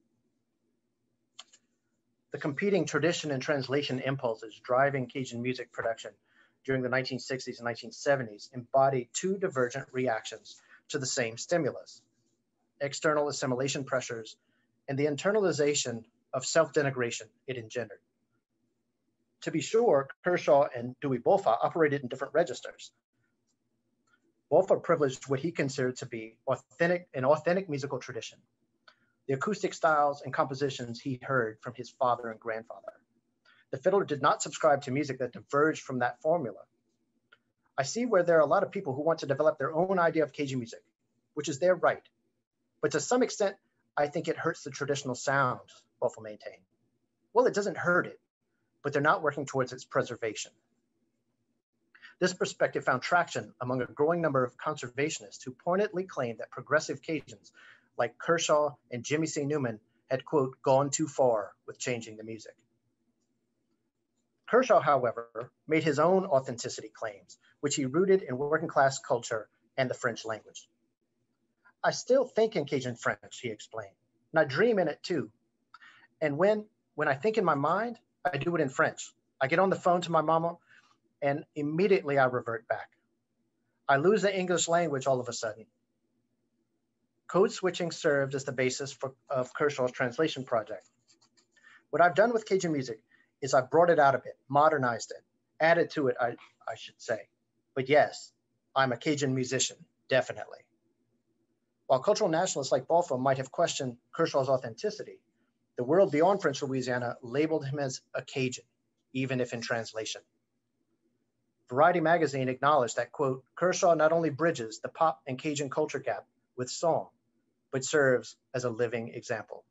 B: The competing tradition and translation impulses driving Cajun music production during the nineteen sixties and nineteen seventies embodied two divergent reactions to the same stimulus: external assimilation pressures and the internalization of self-denigration it engendered. To be sure, Kershaw and Dewey Beaufort operated in different registers. Beaufort privileged what he considered to be authentic, an authentic musical tradition, the acoustic styles and compositions he heard from his father and grandfather. The fiddler did not subscribe to music that diverged from that formula. I see where there are a lot of people who want to develop their own idea of Cajun music, which is their right. But to some extent, I think it hurts the traditional sound, Beaufort maintained. Well, it doesn't hurt it, but they're not working towards its preservation. This perspective found traction among a growing number of conservationists who pointedly claimed that progressive Cajuns like Kershaw and Jimmy C. Newman had, quote, "gone too far with changing the music." Kershaw, however, made his own authenticity claims, which he rooted in working class culture and the French language. "I still think in Cajun French," he explained, "and I dream in it too. And when, when I think in my mind, I do it in French. I get on the phone to my mama and immediately I revert back. I lose the English language all of a sudden." Code switching served as the basis for, of Kershaw's translation project. "What I've done with Cajun music is I've brought it out a bit, modernized it, added to it, I, I should say. But yes, I'm a Cajun musician, definitely." While cultural nationalists like Beaufort might have questioned Kershaw's authenticity, the world beyond French Louisiana labeled him as a Cajun, even if in translation. Variety magazine acknowledged that, quote, "Kershaw not only bridges the pop and Cajun culture gap with song, but serves as a living example."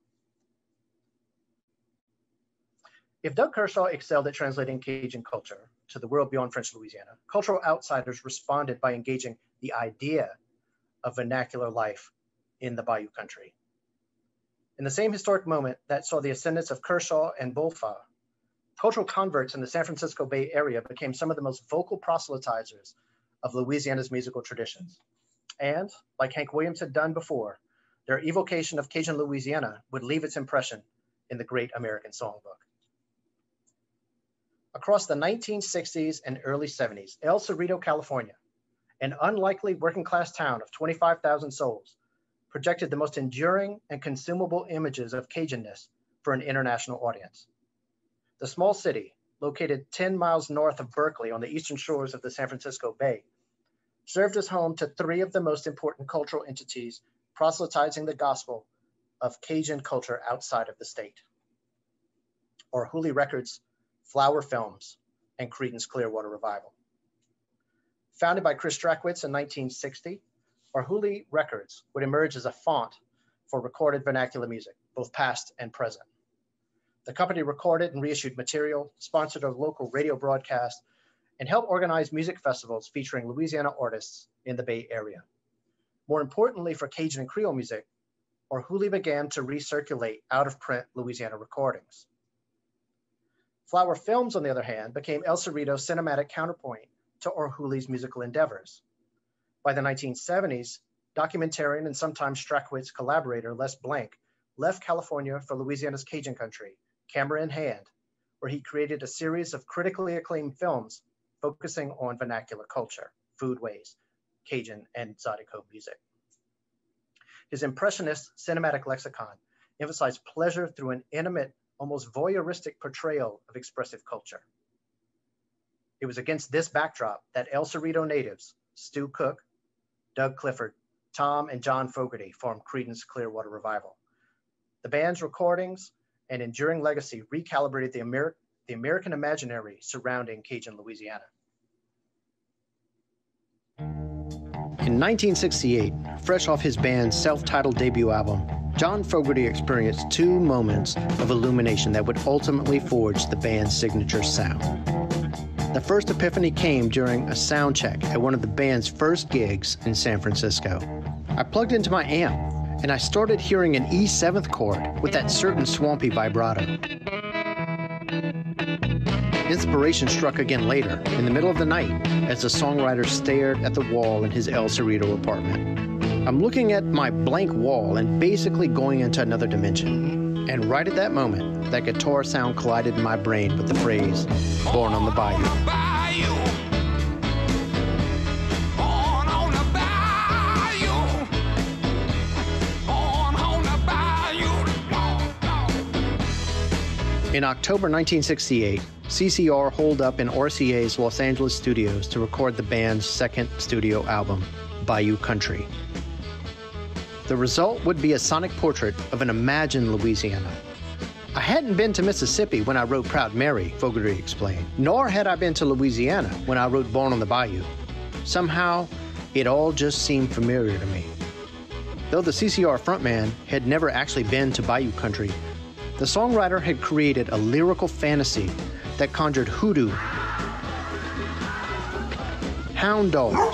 B: If Doug Kershaw excelled at translating Cajun culture to the world beyond French Louisiana, cultural outsiders responded by engaging the idea of vernacular life in the Bayou country. In the same historic moment that saw the ascendance of Kershaw and Beaufort, cultural converts in the San Francisco Bay Area became some of the most vocal proselytizers of Louisiana's musical traditions. And, like Hank Williams had done before, their evocation of Cajun Louisiana would leave its impression in the great American songbook. Across the nineteen sixties and early seventies, El Cerrito, California, an unlikely working class town of twenty-five thousand souls, projected the most enduring and consumable images of Cajunness for an international audience. The small city, located ten miles north of Berkeley on the eastern shores of the San Francisco Bay, served as home to three of the most important cultural entities proselytizing the gospel of Cajun culture outside of the state: Orhuli Records, Flower Films, and Creedence Clearwater Revival. Founded by Chris Strakowitz in nineteen sixty, Orhuli Records would emerge as a font for recorded vernacular music, both past and present. The company recorded and reissued material, sponsored a local radio broadcast, and helped organize music festivals featuring Louisiana artists in the Bay Area. More importantly for Cajun and Creole music, Orhuli began to recirculate out-of-print Louisiana recordings. Flower Films, on the other hand, became El Cerrito's cinematic counterpoint to Orhuli's musical endeavors. By the nineteen seventies, documentarian and sometimes Strachwitz collaborator Les Blank left California for Louisiana's Cajun country, camera in hand, where he created a series of critically acclaimed films focusing on vernacular culture, foodways, Cajun and Zydeco music. His impressionist cinematic lexicon emphasized pleasure through an intimate, almost voyeuristic portrayal of expressive culture. It was against this backdrop that El Cerrito natives, Stu Cook, Doug Clifford, Tom and John Fogerty formed Creedence Clearwater Revival. The band's recordings and enduring legacy recalibrated the, Amer the American imaginary surrounding Cajun Louisiana.
C: In nineteen sixty-eight, fresh off his band's self-titled debut album, John Fogerty experienced two moments of illumination that would ultimately forge the band's signature sound. The first epiphany came during a sound check at one of the band's first gigs in San Francisco. I plugged into my amp, and I started hearing an E seventh chord with that certain swampy vibrato. Inspiration struck again later, in the middle of the night, as the songwriter stared at the wall in his El Cerrito apartment. I'm looking at my blank wall and basically going into another dimension. And right at that moment, that guitar sound collided in my brain with the phrase, "Born on the Bayou." In October nineteen sixty-eight, C C R holed up in R C A's Los Angeles studios to record the band's second studio album, Bayou Country. The result would be a sonic portrait of an imagined Louisiana. I hadn't been to Mississippi when I wrote Proud Mary, Fogerty explained, nor had I been to Louisiana when I wrote Born on the Bayou. Somehow, it all just seemed familiar to me. Though the C C R frontman had never actually been to Bayou Country, the songwriter had created a lyrical fantasy that conjured hoodoo, hound dogs,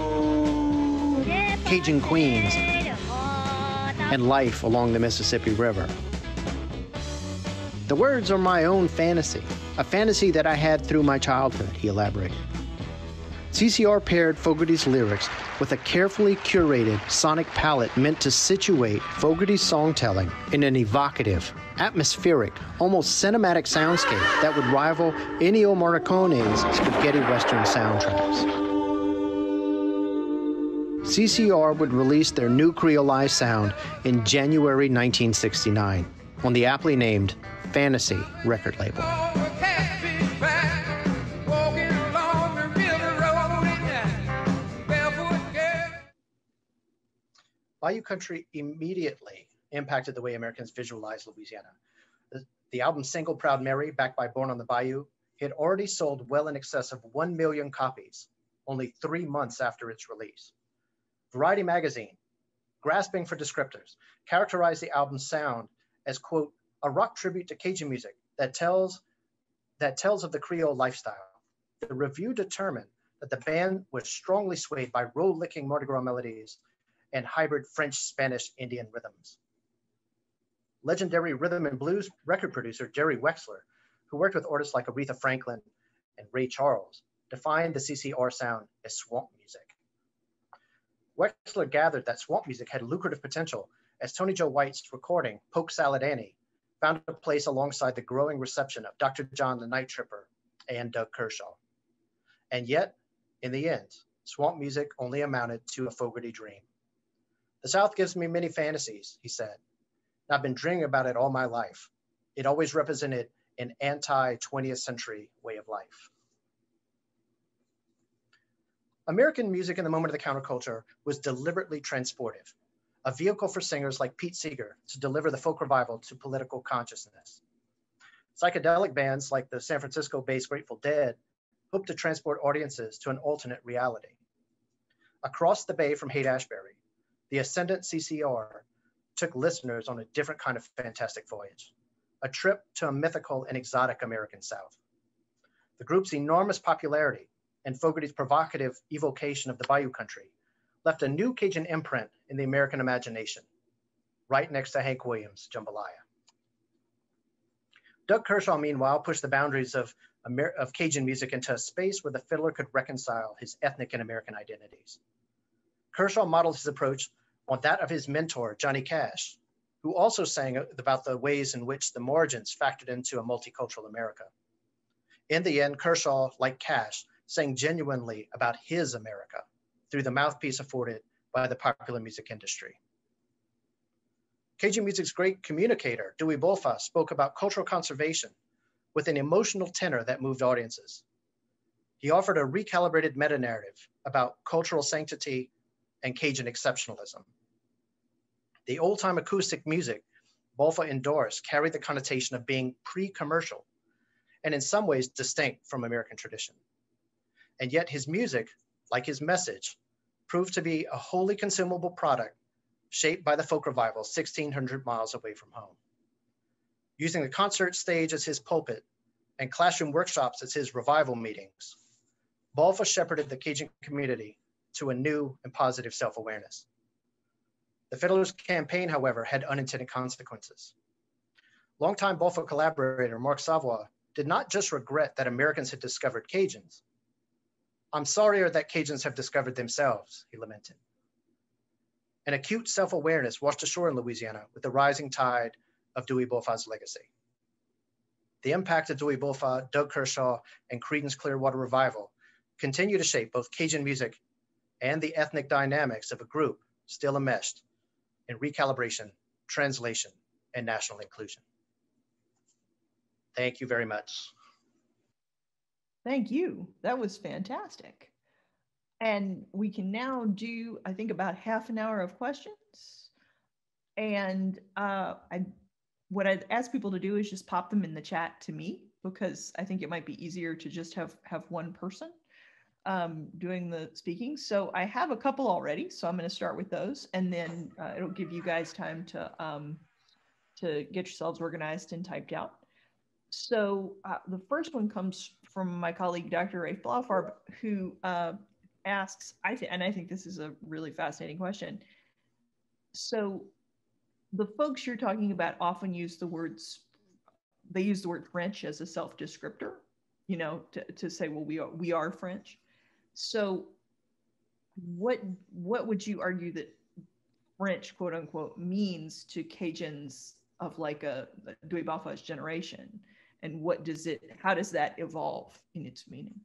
C: Cajun queens, and life along the Mississippi River. The words are my own fantasy, a fantasy that I had through my childhood, he elaborated. C C R paired Fogerty's lyrics with a carefully curated sonic palette meant to situate Fogerty's songtelling in an evocative, atmospheric, almost cinematic soundscape that would rival Ennio Morricone's spaghetti western soundtracks. C C R would release their new creolized sound in January nineteen sixty-nine on the aptly named Fantasy record label.
B: Bayou Country immediately impacted the way Americans visualized Louisiana. The, the album's single, Proud Mary, backed by Born on the Bayou, had already sold well in excess of one million copies, only three months after its release. Variety magazine, grasping for descriptors, characterized the album's sound as, quote, a rock tribute to Cajun music that tells, that tells of the Creole lifestyle. The review determined that the band was strongly swayed by roll-licking Mardi Gras melodies and hybrid French-Spanish Indian rhythms. Legendary rhythm and blues record producer Jerry Wexler, who worked with artists like Aretha Franklin and Ray Charles, defined the C C R sound as swamp music. Wexler gathered that swamp music had lucrative potential as Tony Joe White's recording, Poke Salad Annie, found a place alongside the growing reception of Doctor John the Night Tripper and Doug Kershaw. And yet, in the end, swamp music only amounted to a Fogerty dream. The South gives me many fantasies, he said. I've been dreaming about it all my life. It always represented an anti-twentieth century way of life. American music in the moment of the counterculture was deliberately transportive, a vehicle for singers like Pete Seeger to deliver the folk revival to political consciousness. Psychedelic bands like the San Francisco-based Grateful Dead hoped to transport audiences to an alternate reality. Across the bay from Haight-Ashbury, the ascendant C C R took listeners on a different kind of fantastic voyage, a trip to a mythical and exotic American South. The group's enormous popularity and Fogerty's provocative evocation of the Bayou Country left a new Cajun imprint in the American imagination, right next to Hank Williams' Jambalaya. Doug Kershaw, meanwhile, pushed the boundaries of, Amer of Cajun music into a space where the fiddler could reconcile his ethnic and American identities. Kershaw modeled his approach on that of his mentor, Johnny Cash, who also sang about the ways in which the margins factored into a multicultural America. In the end, Kershaw, like Cash, sang genuinely about his America through the mouthpiece afforded by the popular music industry. Cajun music's great communicator, Dewey Bolfa, spoke about cultural conservation with an emotional tenor that moved audiences. He offered a recalibrated meta-narrative about cultural sanctity and Cajun exceptionalism. The old-time acoustic music Bolfa endorsed carried the connotation of being pre-commercial and in some ways distinct from American tradition. And yet his music, like his message, proved to be a wholly consumable product shaped by the folk revival sixteen hundred miles away from home. Using the concert stage as his pulpit and classroom workshops as his revival meetings, Bolfa shepherded the Cajun community to a new and positive self-awareness. The Fiddlers' campaign, however, had unintended consequences. Longtime Bolfa collaborator Mark Savoy did not just regret that Americans had discovered Cajuns. "I'm sorrier that Cajuns have discovered themselves," he lamented. An acute self-awareness washed ashore in Louisiana with the rising tide of Dewey Bolfa's legacy. The impact of Dewey Bolfa, Doug Kershaw, and Creedence Clearwater Revival continue to shape both Cajun music and the ethnic dynamics of a group still enmeshed in recalibration, translation, and national inclusion. Thank you very much.
A: Thank you. That was fantastic. And we can now do, I think, about half an hour of questions. And uh, I, what I'd ask people to do is just pop them in the chat to me, because I think it might be easier to just have, have one person um, doing the speaking. So I have a couple already, so I'm going to start with those, and then uh, it'll give you guys time to, um, to get yourselves organized and typed out. So uh, the first one comes from my colleague, Doctor Rafe Blaufarb, who uh, asks, I th and I think this is a really fascinating question. So the folks you're talking about often use the words, they use the word French as a self-descriptor, you know, to, to say, well, we are, we are French. So what, what would you argue that French, quote unquote, means to Cajuns of like a Dewey Bolfa's generation? And what does it, how does that evolve in its meaning?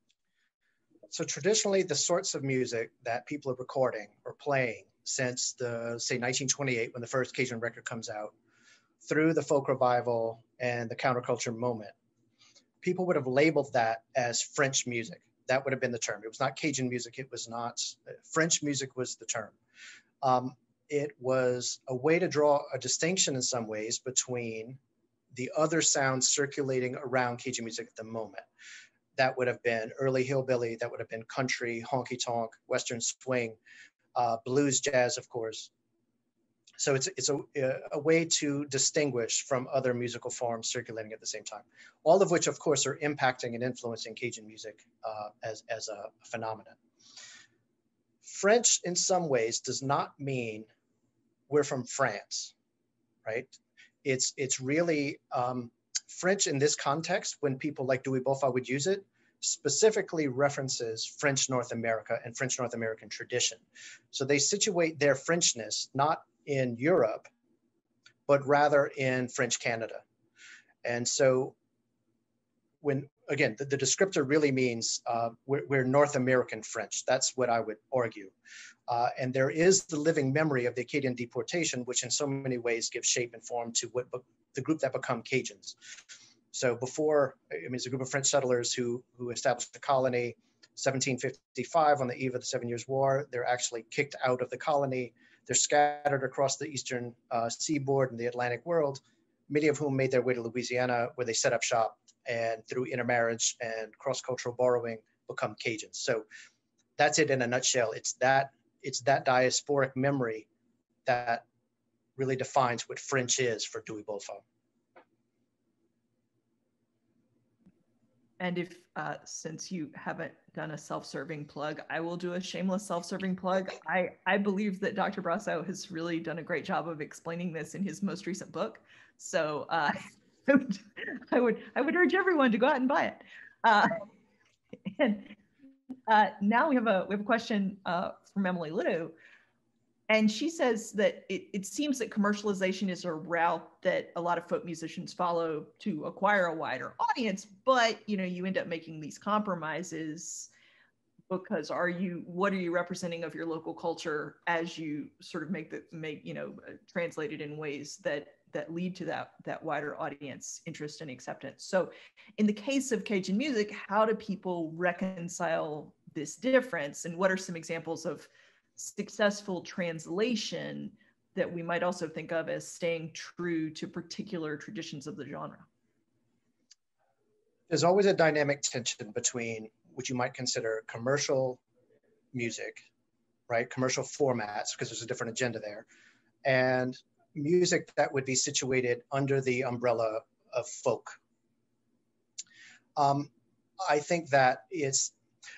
B: So traditionally, the sorts of music that people are recording or playing since the, say, nineteen twenty-eight, when the first Cajun record comes out, through the folk revival and the counterculture moment, people would have labeled that as French music. That would have been the term. It was not Cajun music. It was not, French music was the term. Um, it was a way to draw a distinction in some ways between the other sounds circulating around Cajun music at the moment. That would have been early hillbilly, that would have been country, honky-tonk, Western swing, uh, blues, jazz, of course. So it's, it's a, a way to distinguish from other musical forms circulating at the same time, all of which, of course, are impacting and influencing Cajun music uh, as, as a phenomenon. French, in some ways, does not mean we're from France, right? It's, it's really um, French in this context, when people like Dewey Bolfa would use it, specifically references French North America and French North American tradition. So they situate their Frenchness not in Europe, but rather in French Canada. And so when, again, the, the descriptor really means uh, we're, we're North American French. That's what I would argue. Uh, and there is the living memory of the Acadian deportation, which in so many ways gives shape and form to what the group that become Cajuns. So before, I mean, it's a group of French settlers who, who established the colony, seventeen fifty-five, on the eve of the Seven Years' War. They're actually kicked out of the colony. They're scattered across the eastern uh, seaboard and the Atlantic world, many of whom made their way to Louisiana, where they set up shop and through intermarriage and cross-cultural borrowing become Cajuns. So that's it in a nutshell. It's that, it's that diasporic memory that really defines what French is for Dewey Bolfa.
A: and if, uh, since you haven't done a self-serving plug, I will do a shameless self-serving plug. I, I believe that Doctor Brasseaux has really done a great job of explaining this in his most recent book. So uh, I, would, I would I would urge everyone to go out and buy it. Uh, and uh, now we have a we have a question uh, from Emily Liu. And she says that it, it seems that commercialization is a route that a lot of folk musicians follow to acquire a wider audience, but you know, you end up making these compromises because are you, what are you representing of your local culture as you sort of make the, make, you know, translate it in ways that that lead to that, that wider audience interest and acceptance. So in the case of Cajun music, how do people reconcile this difference? And what are some examples of successful translation that we might also think of as staying true to particular traditions of the genre?
B: There's always a dynamic tension between what you might consider commercial music, right? Commercial formats, because there's a different agenda there, and music that would be situated under the umbrella of folk. Um, I think that it's,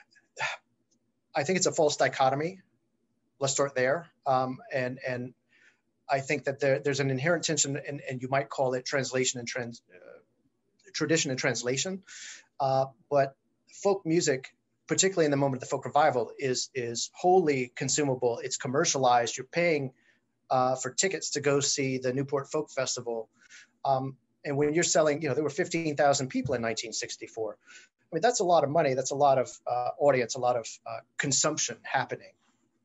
B: I think it's a false dichotomy. Let's start there. Um, and, and I think that there, there's an inherent tension, and, and you might call it translation and trans, uh, tradition and translation. Uh, but folk music, particularly in the moment of the folk revival, is, is wholly consumable. It's commercialized. You're paying uh, for tickets to go see the Newport Folk Festival. Um, and when you're selling, you know, there were fifteen thousand people in nineteen sixty-four. I mean, that's a lot of money. That's a lot of uh, audience, a lot of uh, consumption happening.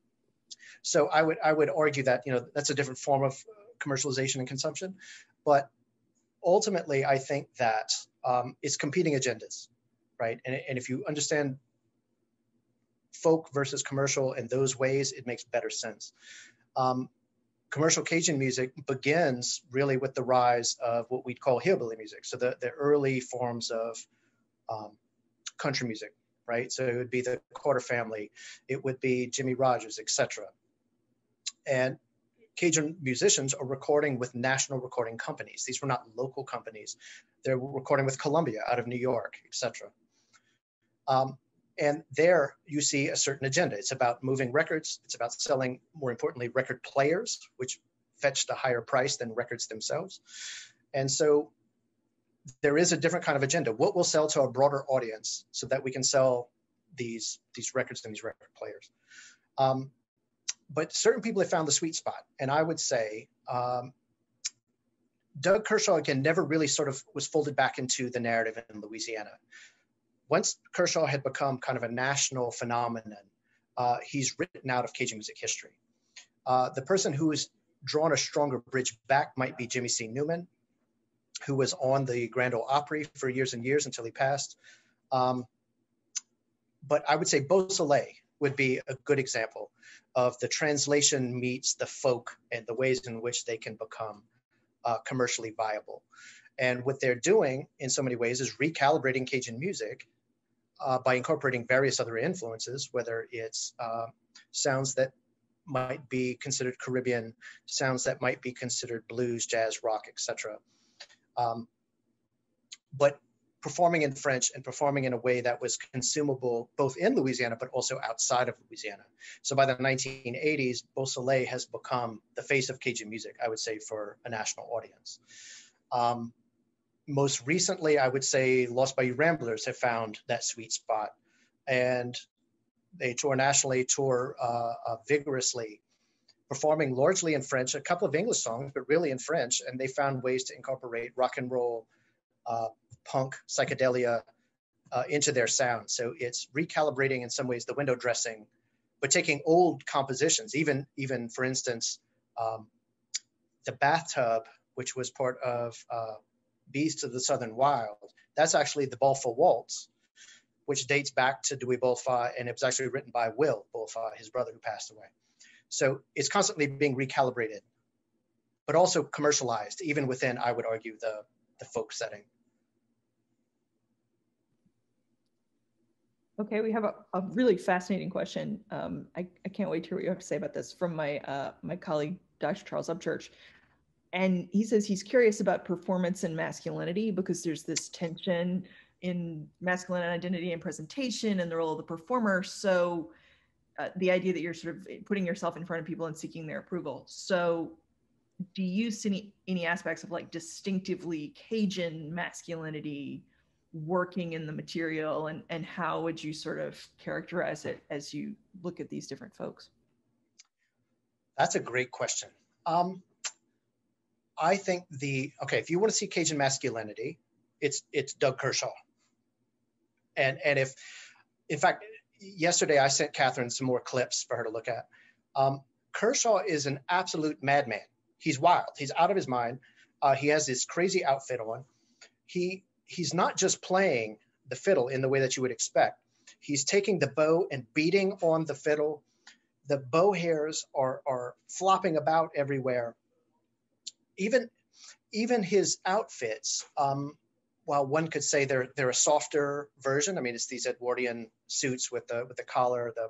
B: So I would I would argue that, you know, that's a different form of commercialization and consumption, but ultimately I think that um, it's competing agendas, right? And, and if you understand folk versus commercial in those ways, it makes better sense. Um, commercial Cajun music begins really with the rise of what we'd call hillbilly music. So the, the early forms of um, country music, right? So it would be the Carter Family, it would be Jimmy Rogers, et cetera. And Cajun musicians are recording with national recording companies. These were not local companies. They're recording with Columbia out of New York, et cetera. Um, and there you see a certain agenda. It's about moving records. It's about selling, more importantly, record players, which fetched a higher price than records themselves. And so there is a different kind of agenda. What will sell to a broader audience so that we can sell these, these records and these record players? Um, But certain people have found the sweet spot. And I would say um, Doug Kershaw, again, never really sort of was folded back into the narrative in Louisiana. Once Kershaw had become kind of a national phenomenon, uh, he's written out of Cajun music history. Uh, the person who has drawn a stronger bridge back might be Jimmy C. Newman, who was on the Grand Ole Opry for years and years until he passed. Um, but I would say Beausoleil would be a good example of the translation meets the folk and the ways in which they can become uh, commercially viable. And what they're doing in so many ways is recalibrating Cajun music uh, by incorporating various other influences, whether it's uh, sounds that might be considered Caribbean, sounds that might be considered blues, jazz, rock, et cetera. Um, but performing in French and performing in a way that was consumable both in Louisiana, but also outside of Louisiana. So by the nineteen eighties, Beausoleil has become the face of Cajun music, I would say, for a national audience. Um, most recently, I would say Lost Bayou Ramblers have found that sweet spot, and they tour nationally, tour uh, uh, vigorously, performing largely in French, a couple of English songs, but really in French, and they found ways to incorporate rock and roll, uh, punk, psychedelia uh, into their sound. So it's recalibrating in some ways the window dressing, but taking old compositions, even, even for instance, um, the Bathtub, which was part of uh, Beasts of the Southern Wild, that's actually the Balfa Waltz, which dates back to Dewey Balfa, and it was actually written by Will Balfa, his brother who passed away. So it's constantly being recalibrated, but also commercialized, even within, I would argue, the, the folk setting.
A: Okay, we have a, a really fascinating question. Um, I, I can't wait to hear what you have to say about this from my uh, my colleague, Doctor Charles Upchurch. And he says he's curious about performance and masculinity because there's this tension in masculine identity and presentation and the role of the performer. So uh, the idea that you're sort of putting yourself in front of people and seeking their approval. So do you see any, any aspects of like distinctively Cajun masculinity working in the material, and, and how would you sort of characterize it as you look at these different folks?
B: That's a great question. Um, I think the, okay, if you want to see Cajun masculinity, it's it's Doug Kershaw. And, and if, in fact, yesterday I sent Catherine some more clips for her to look at. Um, Kershaw is an absolute madman. He's wild. He's out of his mind. Uh, he has this crazy outfit on. He he's not just playing the fiddle in the way that you would expect. He's taking the bow and beating on the fiddle. The bow hairs are are flopping about everywhere. Even even his outfits, um, while one could say they're they're a softer version. I mean, it's these Edwardian suits with the with the collar. The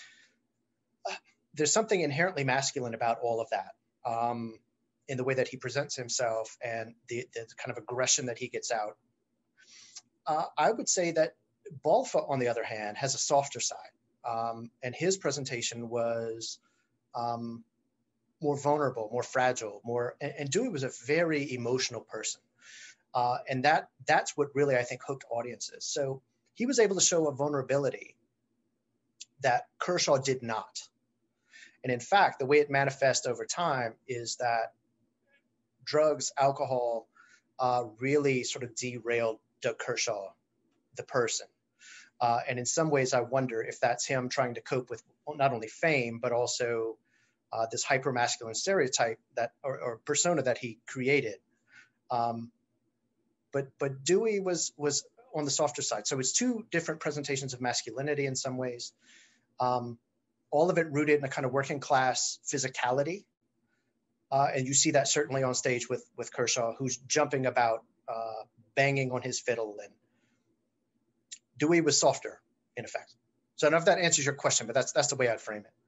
B: uh, there's something inherently masculine about all of that. Um, in the way that he presents himself and the, the kind of aggression that he gets out. Uh, I would say that Balfa, on the other hand, has a softer side. Um, and his presentation was um, more vulnerable, more fragile, more, and, and Dewey was a very emotional person. Uh, and that that's what really, I think, hooked audiences. So he was able to show a vulnerability that Kershaw did not. And in fact, the way it manifests over time is that drugs, alcohol, uh, really sort of derailed Doug Kershaw, the person. Uh, and in some ways, I wonder if that's him trying to cope with not only fame, but also uh, this hyper-masculine stereotype that, or, or persona that he created. Um, but but Dewey was was on the softer side. So it's two different presentations of masculinity in some ways. Um, all of it rooted in a kind of working class physicality. Uh, and you see that certainly on stage with, with Kershaw, who's jumping about, uh, banging on his fiddle. And Dewey was softer, in effect. So I don't know if that answers your question, but that's, that's the way I'd frame it.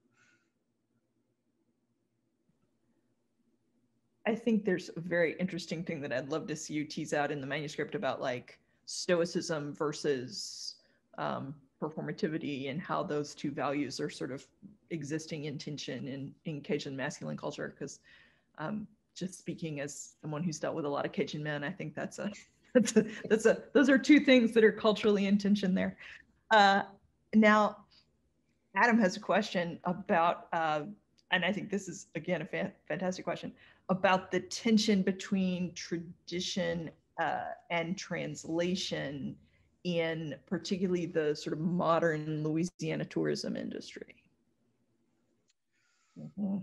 A: I think there's a very interesting thing that I'd love to see you tease out in the manuscript about like stoicism versus um, performativity, and how those two values are sort of existing in tension in, in Cajun masculine culture. Because um, just speaking as someone who's dealt with a lot of Cajun men, I think that's a, that's a, that's a those are two things that are culturally in tension there. Uh, now, Adam has a question about, uh, and I think this is, again, a fa fantastic question, about the tension between tradition uh, and translation in particularly the sort of modern Louisiana tourism industry. Mm-hmm.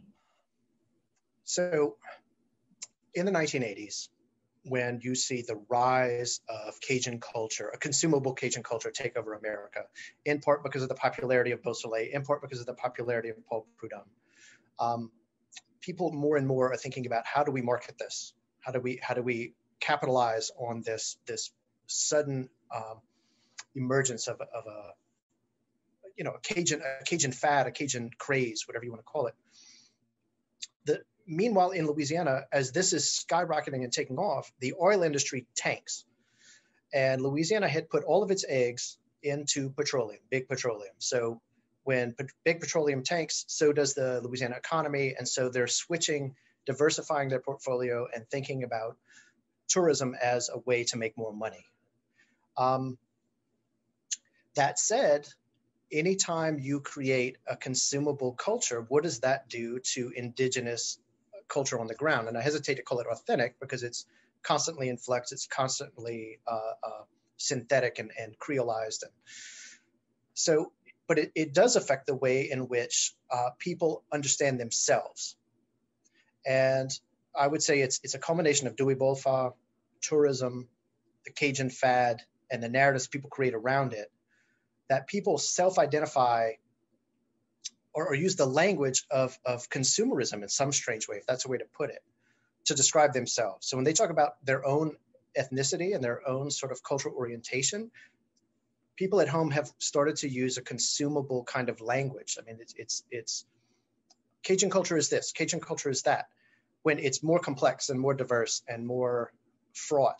B: So in the nineteen eighties, when you see the rise of Cajun culture, a consumable Cajun culture take over America, in part because of the popularity of Beausoleil, in part because of the popularity of Paul Prudhomme, um, people more and more are thinking about how do we market this? How do we how do we capitalize on this this sudden um, emergence of, of a you know a Cajun a Cajun fad, a Cajun craze, whatever you want to call it. The meanwhile in Louisiana, as this is skyrocketing and taking off, the oil industry tanks, and Louisiana had put all of its eggs into petroleum, big petroleum. So when big petroleum tanks, so does the Louisiana economy. And so they're switching, diversifying their portfolio and thinking about tourism as a way to make more money. Um, that said, anytime you create a consumable culture, what does that do to indigenous culture on the ground? And I hesitate to call it authentic because it's constantly in flux, it's constantly uh, uh, synthetic and, and creolized. And so, but it, it does affect the way in which uh, people understand themselves. And I would say it's, it's a combination of Dewey Bolfa, tourism, the Cajun fad, and the narratives people create around it, that people self-identify or, or use the language of, of consumerism in some strange way, if that's a way to put it, to describe themselves. So when they talk about their own ethnicity and their own sort of cultural orientation, people at home have started to use a consumable kind of language. I mean, it's, it's, it's Cajun culture is this, Cajun culture is that, when it's more complex and more diverse and more fraught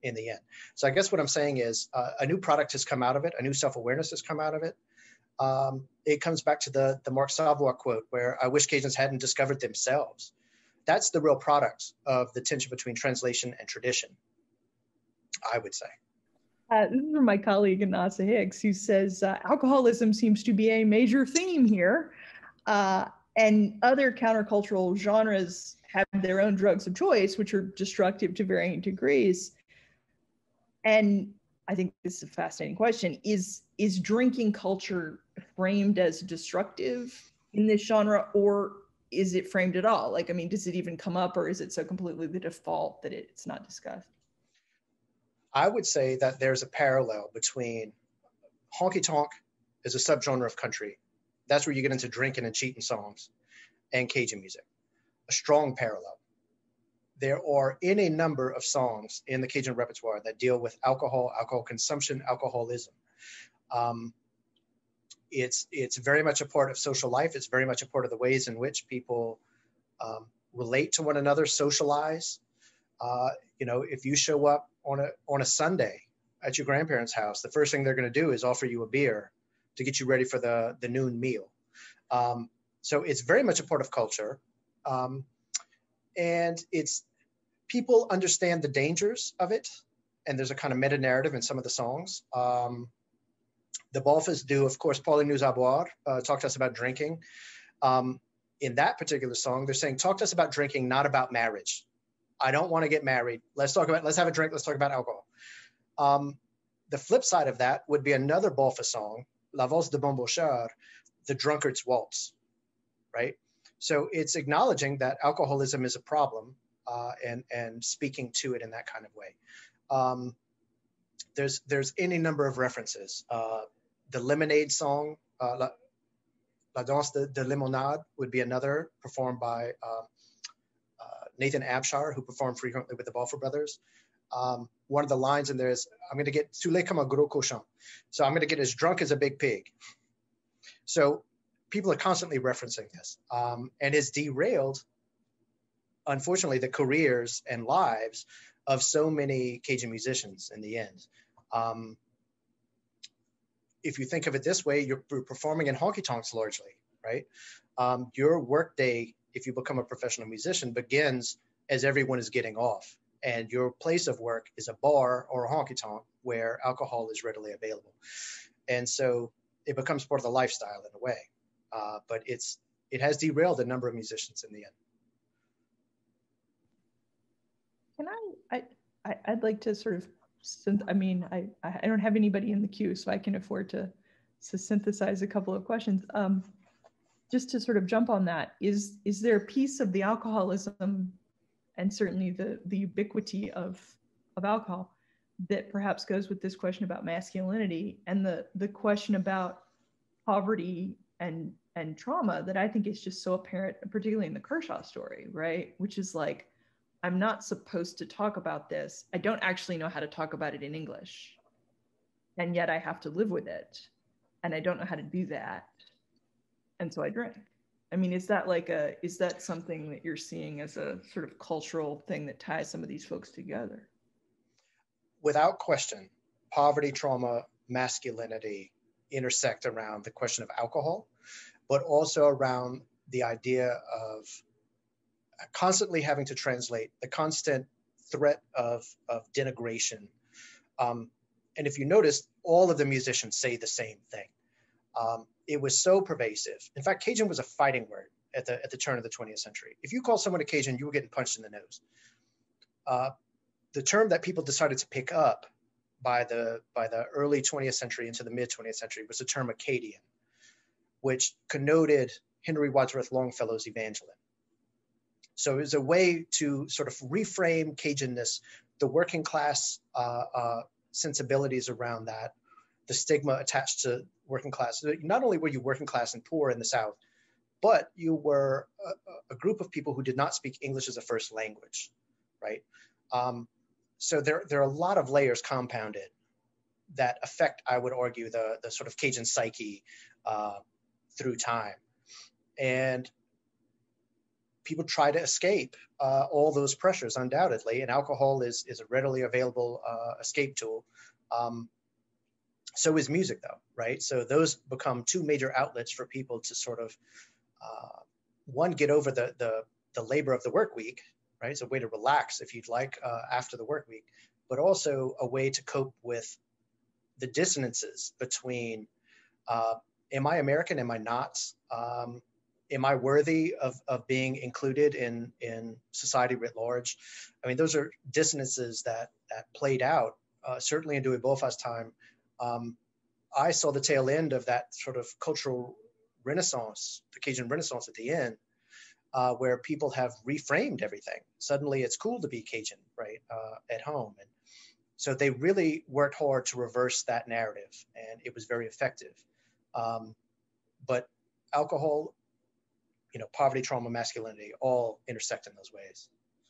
B: in the end. So I guess what I'm saying is uh, a new product has come out of it, a new self-awareness has come out of it. Um, it comes back to the, the Marc Savoie quote, where I wish Cajuns hadn't discovered themselves. That's the real product of the tension between translation and tradition, I would say.
A: Uh, this is from my colleague, Anasa Hicks, who says, uh, alcoholism seems to be a major theme here. Uh, and other countercultural genres have their own drugs of choice, which are destructive to varying degrees. And I think this is a fascinating question. Is, is drinking culture framed as destructive in this genre, or is it framed at all? Like, I mean, does it even come up, or is it so completely the default that it's not discussed?
B: I would say that there's a parallel between honky-tonk as a subgenre of country. That's where you get into drinking and cheating songs, and Cajun music. A strong parallel. There are any number of songs in the Cajun repertoire that deal with alcohol, alcohol consumption, alcoholism. Um, it's, it's very much a part of social life. It's very much a part of the ways in which people um, relate to one another, socialize. Uh, you know, if you show up on a, on a Sunday at your grandparents' house, the first thing they're going to do is offer you a beer to get you ready for the, the noon meal. Um, so it's very much a part of culture. Um, and it's, people understand the dangers of it. And there's a kind of meta narrative in some of the songs. Um, the Balfas do, of course, Parlez-nous à boire, uh, talk to us about drinking. Um, in that particular song, they're saying, talk to us about drinking, not about marriage. I don't want to get married. Let's talk about, let's have a drink. Let's talk about alcohol. Um, the flip side of that would be another Balfa song, La Valse de Bonbouchard, the drunkard's waltz, right? So it's acknowledging that alcoholism is a problem uh, and, and speaking to it in that kind of way. Um, there's, there's any number of references. Uh, the Lemonade song, uh, La, La Danse de, de Limonade would be another, performed by uh, uh, Nathan Abshire, who performed frequently with the Balfour Brothers. Um, one of the lines in there is, I'm going to get saoulé comme un gros cochon. So I'm going to get as drunk as a big pig. So people are constantly referencing this, um, and it's derailed, unfortunately, the careers and lives of so many Cajun musicians in the end. Um, if you think of it this way, you're, you're performing in honky-tonks largely, right? Um, your workday, if you become a professional musician, begins as everyone is getting off. And your place of work is a bar or a honky-tonk where alcohol is readily available. And so it becomes part of the lifestyle in a way. Uh, but it's it has derailed a number of musicians in the end.
A: Can I, I, I'd like to sort of, I mean, I, I don't have anybody in the queue, so I can afford to, to synthesize a couple of questions. Um, just to sort of jump on that, is, is there a piece of the alcoholism and certainly the, the ubiquity of, of alcohol that perhaps goes with this question about masculinity and the, the question about poverty and, and trauma that I think is just so apparent, particularly in the Kershaw story, right? Which is like, I'm not supposed to talk about this. I don't actually know how to talk about it in English. And yet I have to live with it. And I don't know how to do that. And so I drink. I mean, is that like a, is that something that you're seeing as a sort of cultural thing that ties some of these folks together?
B: Without question, poverty, trauma, masculinity intersect around the question of alcohol, but also around the idea of constantly having to translate, the constant threat of, of denigration. Um, and if you notice, all of the musicians say the same thing. Um, it was so pervasive. In fact, Cajun was a fighting word at the, at the turn of the twentieth century. If you called someone a Cajun, you were getting punched in the nose. Uh, the term that people decided to pick up by the, by the early twentieth century into the mid twentieth century was the term Acadian, which connoted Henry Wadsworth Longfellow's Evangeline. So it was a way to sort of reframe Cajunness, the working class uh, uh, sensibilities around that, the stigma attached to working class. Not only were you working class and poor in the South, but you were a, a group of people who did not speak English as a first language, right? Um, so there, there are a lot of layers compounded that affect, I would argue, the, the sort of Cajun psyche uh, through time. And people try to escape uh, all those pressures, undoubtedly, and alcohol is, is a readily available uh, escape tool. Um, so is music, though, right? So those become two major outlets for people to sort of, uh, one, get over the, the, the labor of the work week, right? It's a way to relax, if you'd like, uh, after the work week, but also a way to cope with the dissonances between, uh, am I American, am I not? Um, am I worthy of, of being included in, in society writ large? I mean, those are dissonances that, that played out, uh, certainly in Dewey Beaufast's time. Um, I saw the tail end of that sort of cultural renaissance, the Cajun Renaissance at the end, uh, where people have reframed everything. Suddenly it's cool to be Cajun, right, uh, at home. And so they really worked hard to reverse that narrative, and it was very effective. Um, but alcohol, you know, poverty, trauma, masculinity, all intersect in those ways.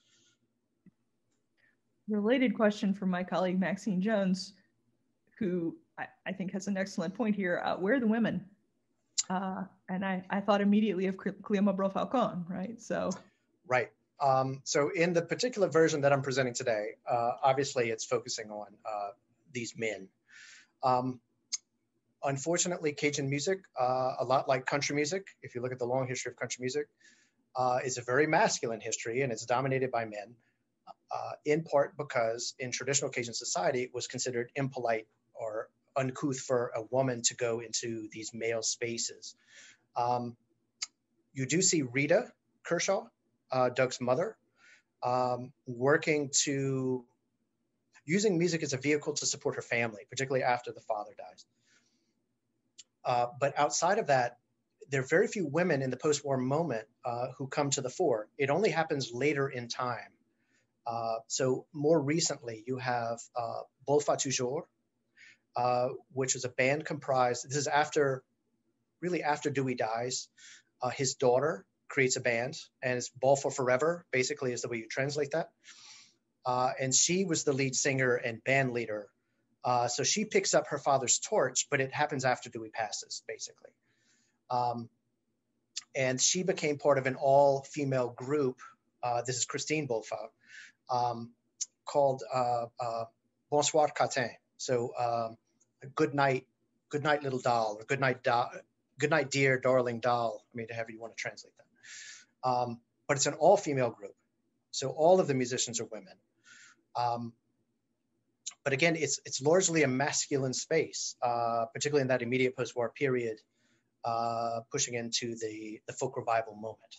A: Related question from my colleague, Maxine Jones, who I, I think has an excellent point here. Uh, where are the women? Uh, and I, I thought immediately of Clément Falcon, right? So.
B: Right. Um, so in the particular version that I'm presenting today, uh, obviously it's focusing on uh, these men. Um, unfortunately, Cajun music, uh, a lot like country music, if you look at the long history of country music, uh, is a very masculine history, and it's dominated by men, uh, in part because in traditional Cajun society, it was considered impolite or uncouth for a woman to go into these male spaces. Um, you do see Rita Kershaw, uh, Doug's mother, um, working to, using music as a vehicle to support her family, particularly after the father dies. Uh, but outside of that, there are very few women in the post-war moment uh, who come to the fore. It only happens later in time. Uh, so more recently, you have uh, Bolfa Toujours, uh, which is a band comprised, this is after, really after Dewey dies. Uh, his daughter creates a band, and it's Ball for Forever, basically is the way you translate that. Uh, and she was the lead singer and band leader. Uh, so she picks up her father's torch, but it happens after Dewey passes, basically. Um, and she became part of an all-female group, uh, this is Christine Bolfa, um, called uh, uh, Bonsoir Catin. So um, good night, good night, little doll, or good night, do good night, dear, darling doll. I mean, however you want to translate that. Um, but it's an all-female group. So all of the musicians are women. Um, but again, it's, it's largely a masculine space, uh, particularly in that immediate post-war period, uh, pushing into the, the folk revival moment.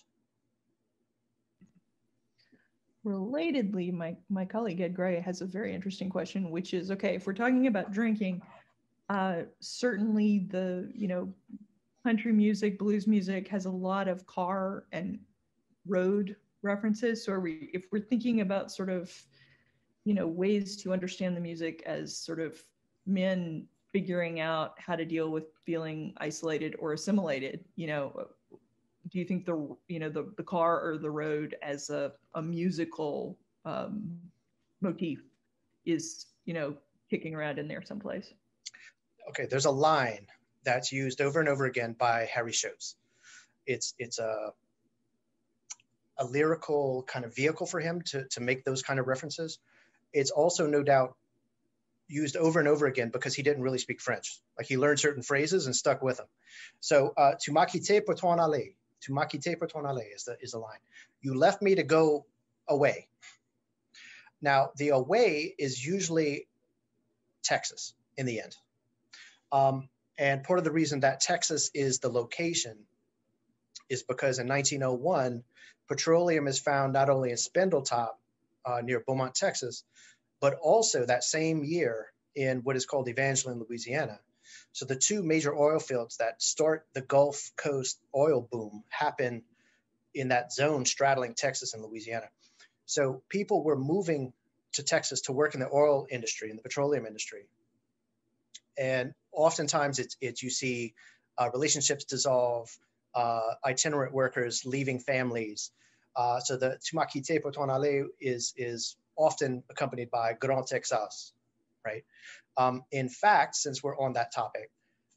A: Relatedly, my, my colleague Ed Gray has a very interesting question, which is, okay, if we're talking about drinking, uh, certainly the, you know, country music, blues music has a lot of car and road references. So are we, if we're thinking about sort of, you know, ways to understand the music as sort of men figuring out how to deal with feeling isolated or assimilated, you know, do you think the, you know, the, the car or the road as a, a musical um, motif is, you know, kicking around in there someplace?
B: Okay, there's a line that's used over and over again by Harry Schultz. It's, it's a, a lyrical kind of vehicle for him to, to make those kind of references. It's also no doubt used over and over again because he didn't really speak French. Like he learned certain phrases and stuck with them. So, uh, tu m'as quitté pour t'en aller. Tu m'as quitté pour t'en aller is the, is the line. You left me to go away. Now, the away is usually Texas in the end. Um, and part of the reason that Texas is the location is because in nineteen oh one, petroleum is found not only in Spindletop uh, near Beaumont, Texas, but also that same year in what is called Evangeline, Louisiana. So the two major oil fields that start the Gulf Coast oil boom happen in that zone straddling Texas and Louisiana. So people were moving to Texas to work in the oil industry, in the petroleum industry. And oftentimes it's, it's you see uh, relationships dissolve, uh, itinerant workers leaving families. Uh, so the Tu m'as quitté pour t'en aller is, is often accompanied by Grand Texas, right? Um, in fact, since we're on that topic,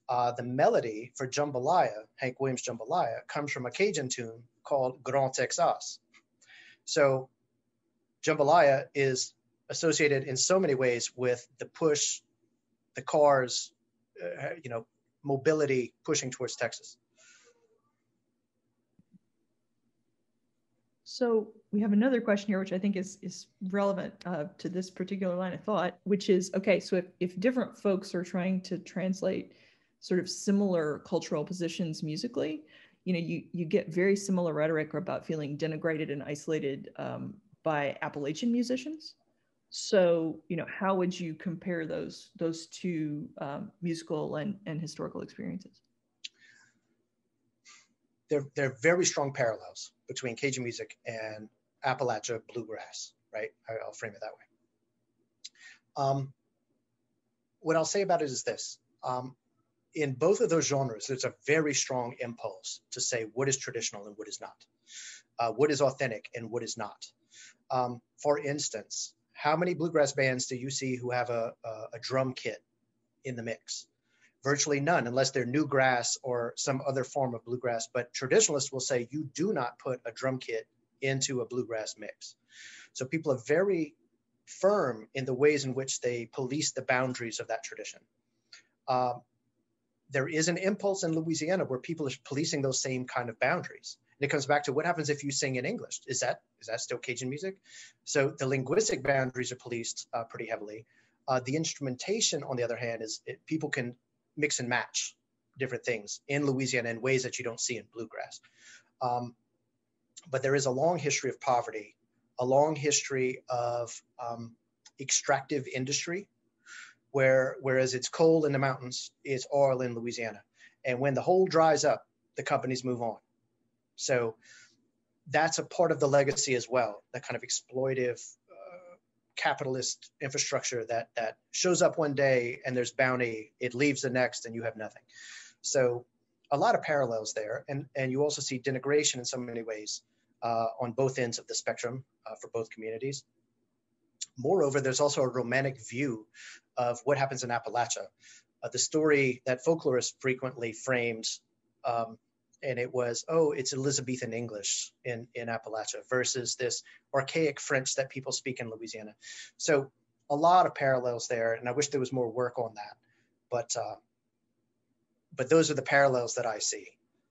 B: Uh, the melody for jambalaya, Hank Williams' jambalaya, comes from a Cajun tune called Grand Texas. So jambalaya is associated in so many ways with the push, the cars, uh, you know, mobility pushing towards Texas.
A: So we have another question here, which I think is, is relevant uh, to this particular line of thought, which is, okay, so if, if different folks are trying to translate sort of similar cultural positions musically, you know, you, you get very similar rhetoric about feeling denigrated and isolated um, by Appalachian musicians. So, you know, how would you compare those, those two um, musical and, and historical experiences?
B: There, there are very strong parallels between Cajun music and Appalachia bluegrass, right? I, I'll frame it that way. Um, what I'll say about it is this. Um, in both of those genres, there's a very strong impulse to say what is traditional and what is not, uh, what is authentic and what is not. Um, for instance, how many bluegrass bands do you see who have a, a, a drum kit in the mix? Virtually none, unless they're new grass or some other form of bluegrass. But traditionalists will say you do not put a drum kit into a bluegrass mix. So people are very firm in the ways in which they police the boundaries of that tradition. Um, there is an impulse in Louisiana where people are policing those same kind of boundaries. And it comes back to what happens if you sing in English? Is that is that still Cajun music? So the linguistic boundaries are policed uh, pretty heavily. Uh, the instrumentation, on the other hand, is it, people can mix and match different things in Louisiana in ways that you don't see in bluegrass. Um, but there is a long history of poverty, a long history of um, extractive industry, where whereas it's coal in the mountains, it's oil in Louisiana. And when the hole dries up, the companies move on. So that's a part of the legacy as well, that kind of exploitive capitalist infrastructure that that shows up one day and there's bounty, it leaves the next and you have nothing. So a lot of parallels there. And, and you also see denigration in so many ways uh, on both ends of the spectrum uh, for both communities. Moreover, there's also a romantic view of what happens in Appalachia. Uh, the story that folklorists frequently framed, um, and it was, oh, it's Elizabethan English in, in Appalachia versus this archaic French that people speak in Louisiana. So a lot of parallels there, and I wish there was more work on that. But, uh, but those are the parallels that I see.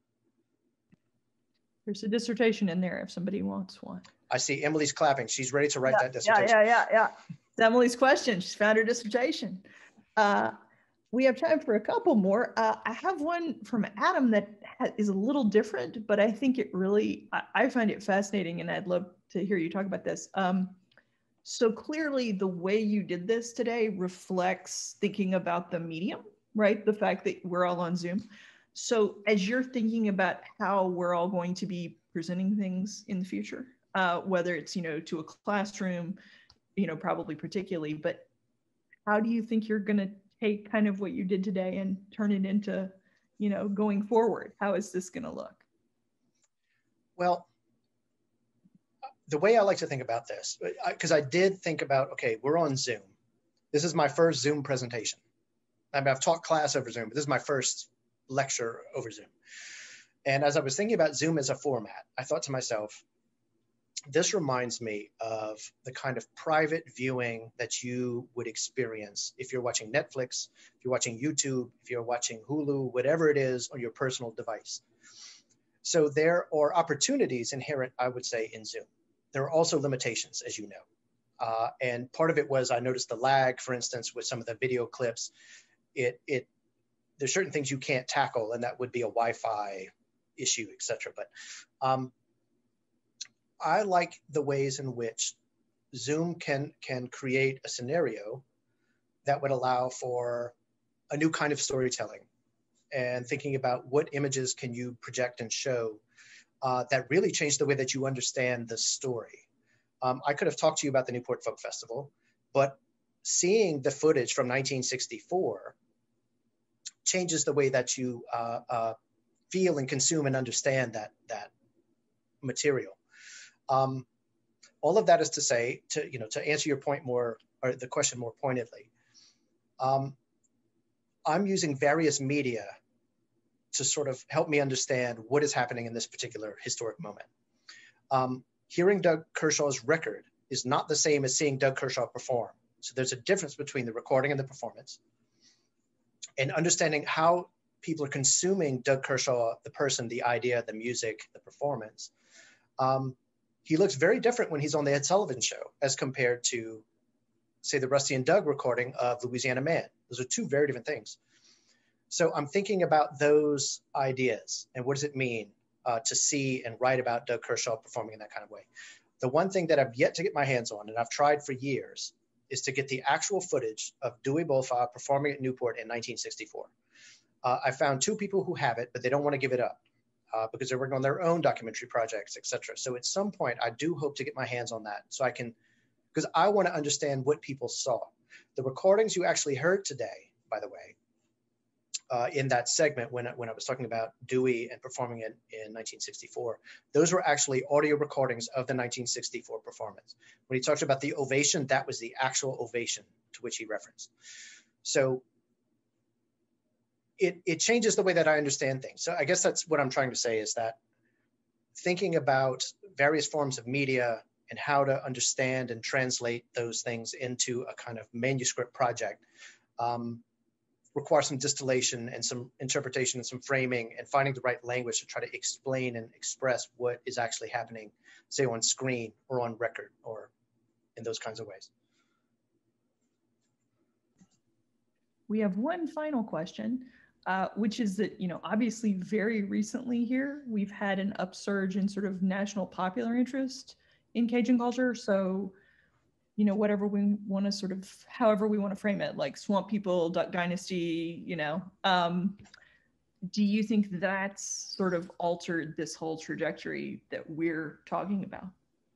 A: There's a dissertation in there if somebody wants one.
B: I see Emily's clapping. She's ready to write
A: yeah,
B: that dissertation.
A: Yeah, yeah, yeah, yeah. It's Emily's question. She's found her dissertation. Uh, We have time for a couple more. Uh, I have one from Adam that ha is a little different, but I think it really, I, I find it fascinating and I'd love to hear you talk about this. Um, so clearly the way you did this today reflects thinking about the medium, right? The fact that we're all on Zoom. So as you're thinking about how we're all going to be presenting things in the future, uh, whether it's, you know, to a classroom, you know, probably particularly, but how do you think you're going to take kind of what you did today and turn it into, you know, going forward? How is this going to look?
B: Well, the way I like to think about this, because I, I did think about, okay, we're on Zoom. This is my first Zoom presentation. I mean, I've taught class over Zoom, but this is my first lecture over Zoom. And as I was thinking about Zoom as a format, I thought to myself, this reminds me of the kind of private viewing that you would experience if you're watching Netflix, if you're watching YouTube, if you're watching Hulu, whatever it is on your personal device. So there are opportunities inherent, I would say, in Zoom. There are also limitations, as you know. Uh, and part of it was I noticed the lag, for instance, with some of the video clips. It, it, there's certain things you can't tackle, and that would be a Wi-Fi issue, et cetera. But um, I like the ways in which Zoom can, can create a scenario that would allow for a new kind of storytelling and thinking about what images can you project and show uh, that really change the way that you understand the story. Um, I could have talked to you about the Newport Folk Festival, but seeing the footage from nineteen sixty-four changes the way that you uh, uh, feel and consume and understand that, that material. Um, all of that is to say, to, you know, to answer your point more, or the question more pointedly, um, I'm using various media to sort of help me understand what is happening in this particular historic moment. Um, hearing Doug Kershaw's record is not the same as seeing Doug Kershaw perform. So there's a difference between the recording and the performance. And understanding how people are consuming Doug Kershaw, the person, the idea, the music, the performance. Um, he looks very different when he's on the Ed Sullivan Show as compared to, say, the Rusty and Doug recording of Louisiana Man. Those are two very different things. So I'm thinking about those ideas and what does it mean uh, to see and write about Doug Kershaw performing in that kind of way. The one thing that I've yet to get my hands on, and I've tried for years, is to get the actual footage of Dewey Bolfa performing at Newport in nineteen sixty-four. Uh, I found two people who have it, but they don't want to give it up uh, because they're working on their own documentary projects, et cetera. So at some point, I do hope to get my hands on that so I can, because I want to understand what people saw. The recordings you actually heard today, by the way, uh, in that segment when, when I was talking about Dewey and performing it in nineteen sixty-four, those were actually audio recordings of the nineteen sixty-four performance. When he talked about the ovation, that was the actual ovation to which he referenced. So it, it changes the way that I understand things. So I guess that's what I'm trying to say, is that thinking about various forms of media and how to understand and translate those things into a kind of manuscript project um, requires some distillation and some interpretation and some framing and finding the right language to try to explain and express what is actually happening, say on screen or on record or in those kinds of ways.
A: We have one final question, uh, which is that, you know, obviously very recently here, we've had an upsurge in sort of national popular interest in Cajun culture. So, you know, whatever we want to sort of, however we want to frame it, like Swamp People, Duck Dynasty, you know, um, do you think that's sort of altered this whole trajectory that we're talking about?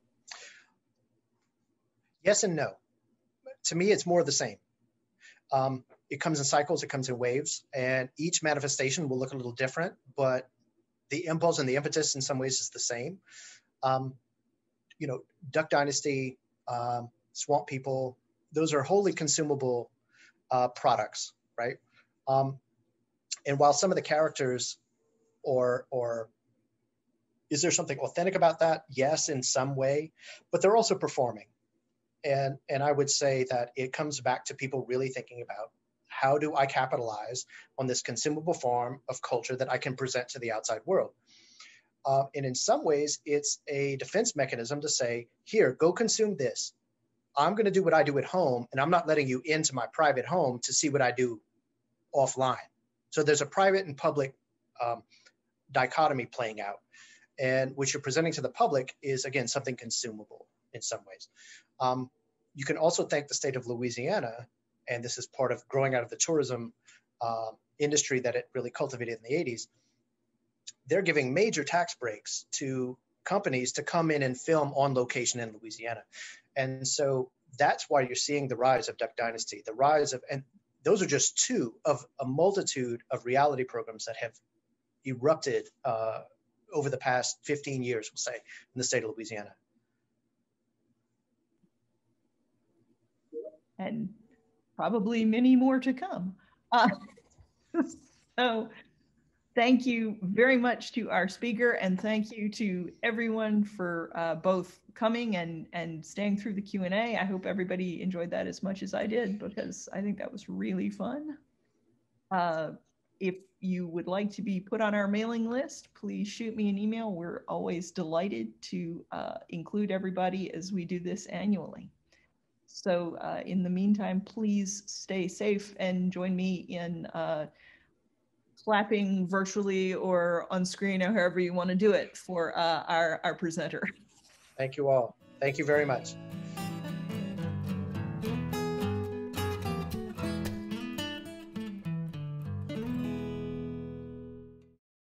B: Yes and no. To me, it's more of the same. Um, it comes in cycles, it comes in waves, and each manifestation will look a little different, but the impulse and the impetus in some ways is the same. Um, you know, Duck Dynasty, um, Swamp People, those are wholly consumable uh, products, right? Um, and while some of the characters, or or is there something authentic about that? Yes, in some way, but they're also performing. And, and I would say that it comes back to people really thinking about, how do I capitalize on this consumable form of culture that I can present to the outside world? Uh, and in some ways, it's a defense mechanism to say, here, go consume this. I'm going to do what I do at home, and I'm not letting you into my private home to see what I do offline. So there's a private and public um, dichotomy playing out. And what you're presenting to the public is, again, something consumable in some ways. Um, you can also thank the state of Louisiana, and this is part of growing out of the tourism uh, industry that it really cultivated in the eighties. They're giving major tax breaks to companies to come in and film on location in Louisiana. And so that's why you're seeing the rise of Duck Dynasty, the rise of, and those are just two of a multitude of reality programs that have erupted uh, over the past fifteen years, we'll say, in the state of Louisiana.
A: And probably many more to come. Uh, so thank you very much to our speaker, and thank you to everyone for uh, both coming and, and staying through the Q and A. I hope everybody enjoyed that as much as I did, because I think that was really fun. Uh, if you would like to be put on our mailing list, please shoot me an email. We're always delighted to uh, include everybody as we do this annually. So uh, in the meantime, please stay safe and join me in uh, clapping virtually or on screen, or however you want to do it, for uh, our, our presenter.
B: Thank you all. Thank you very much.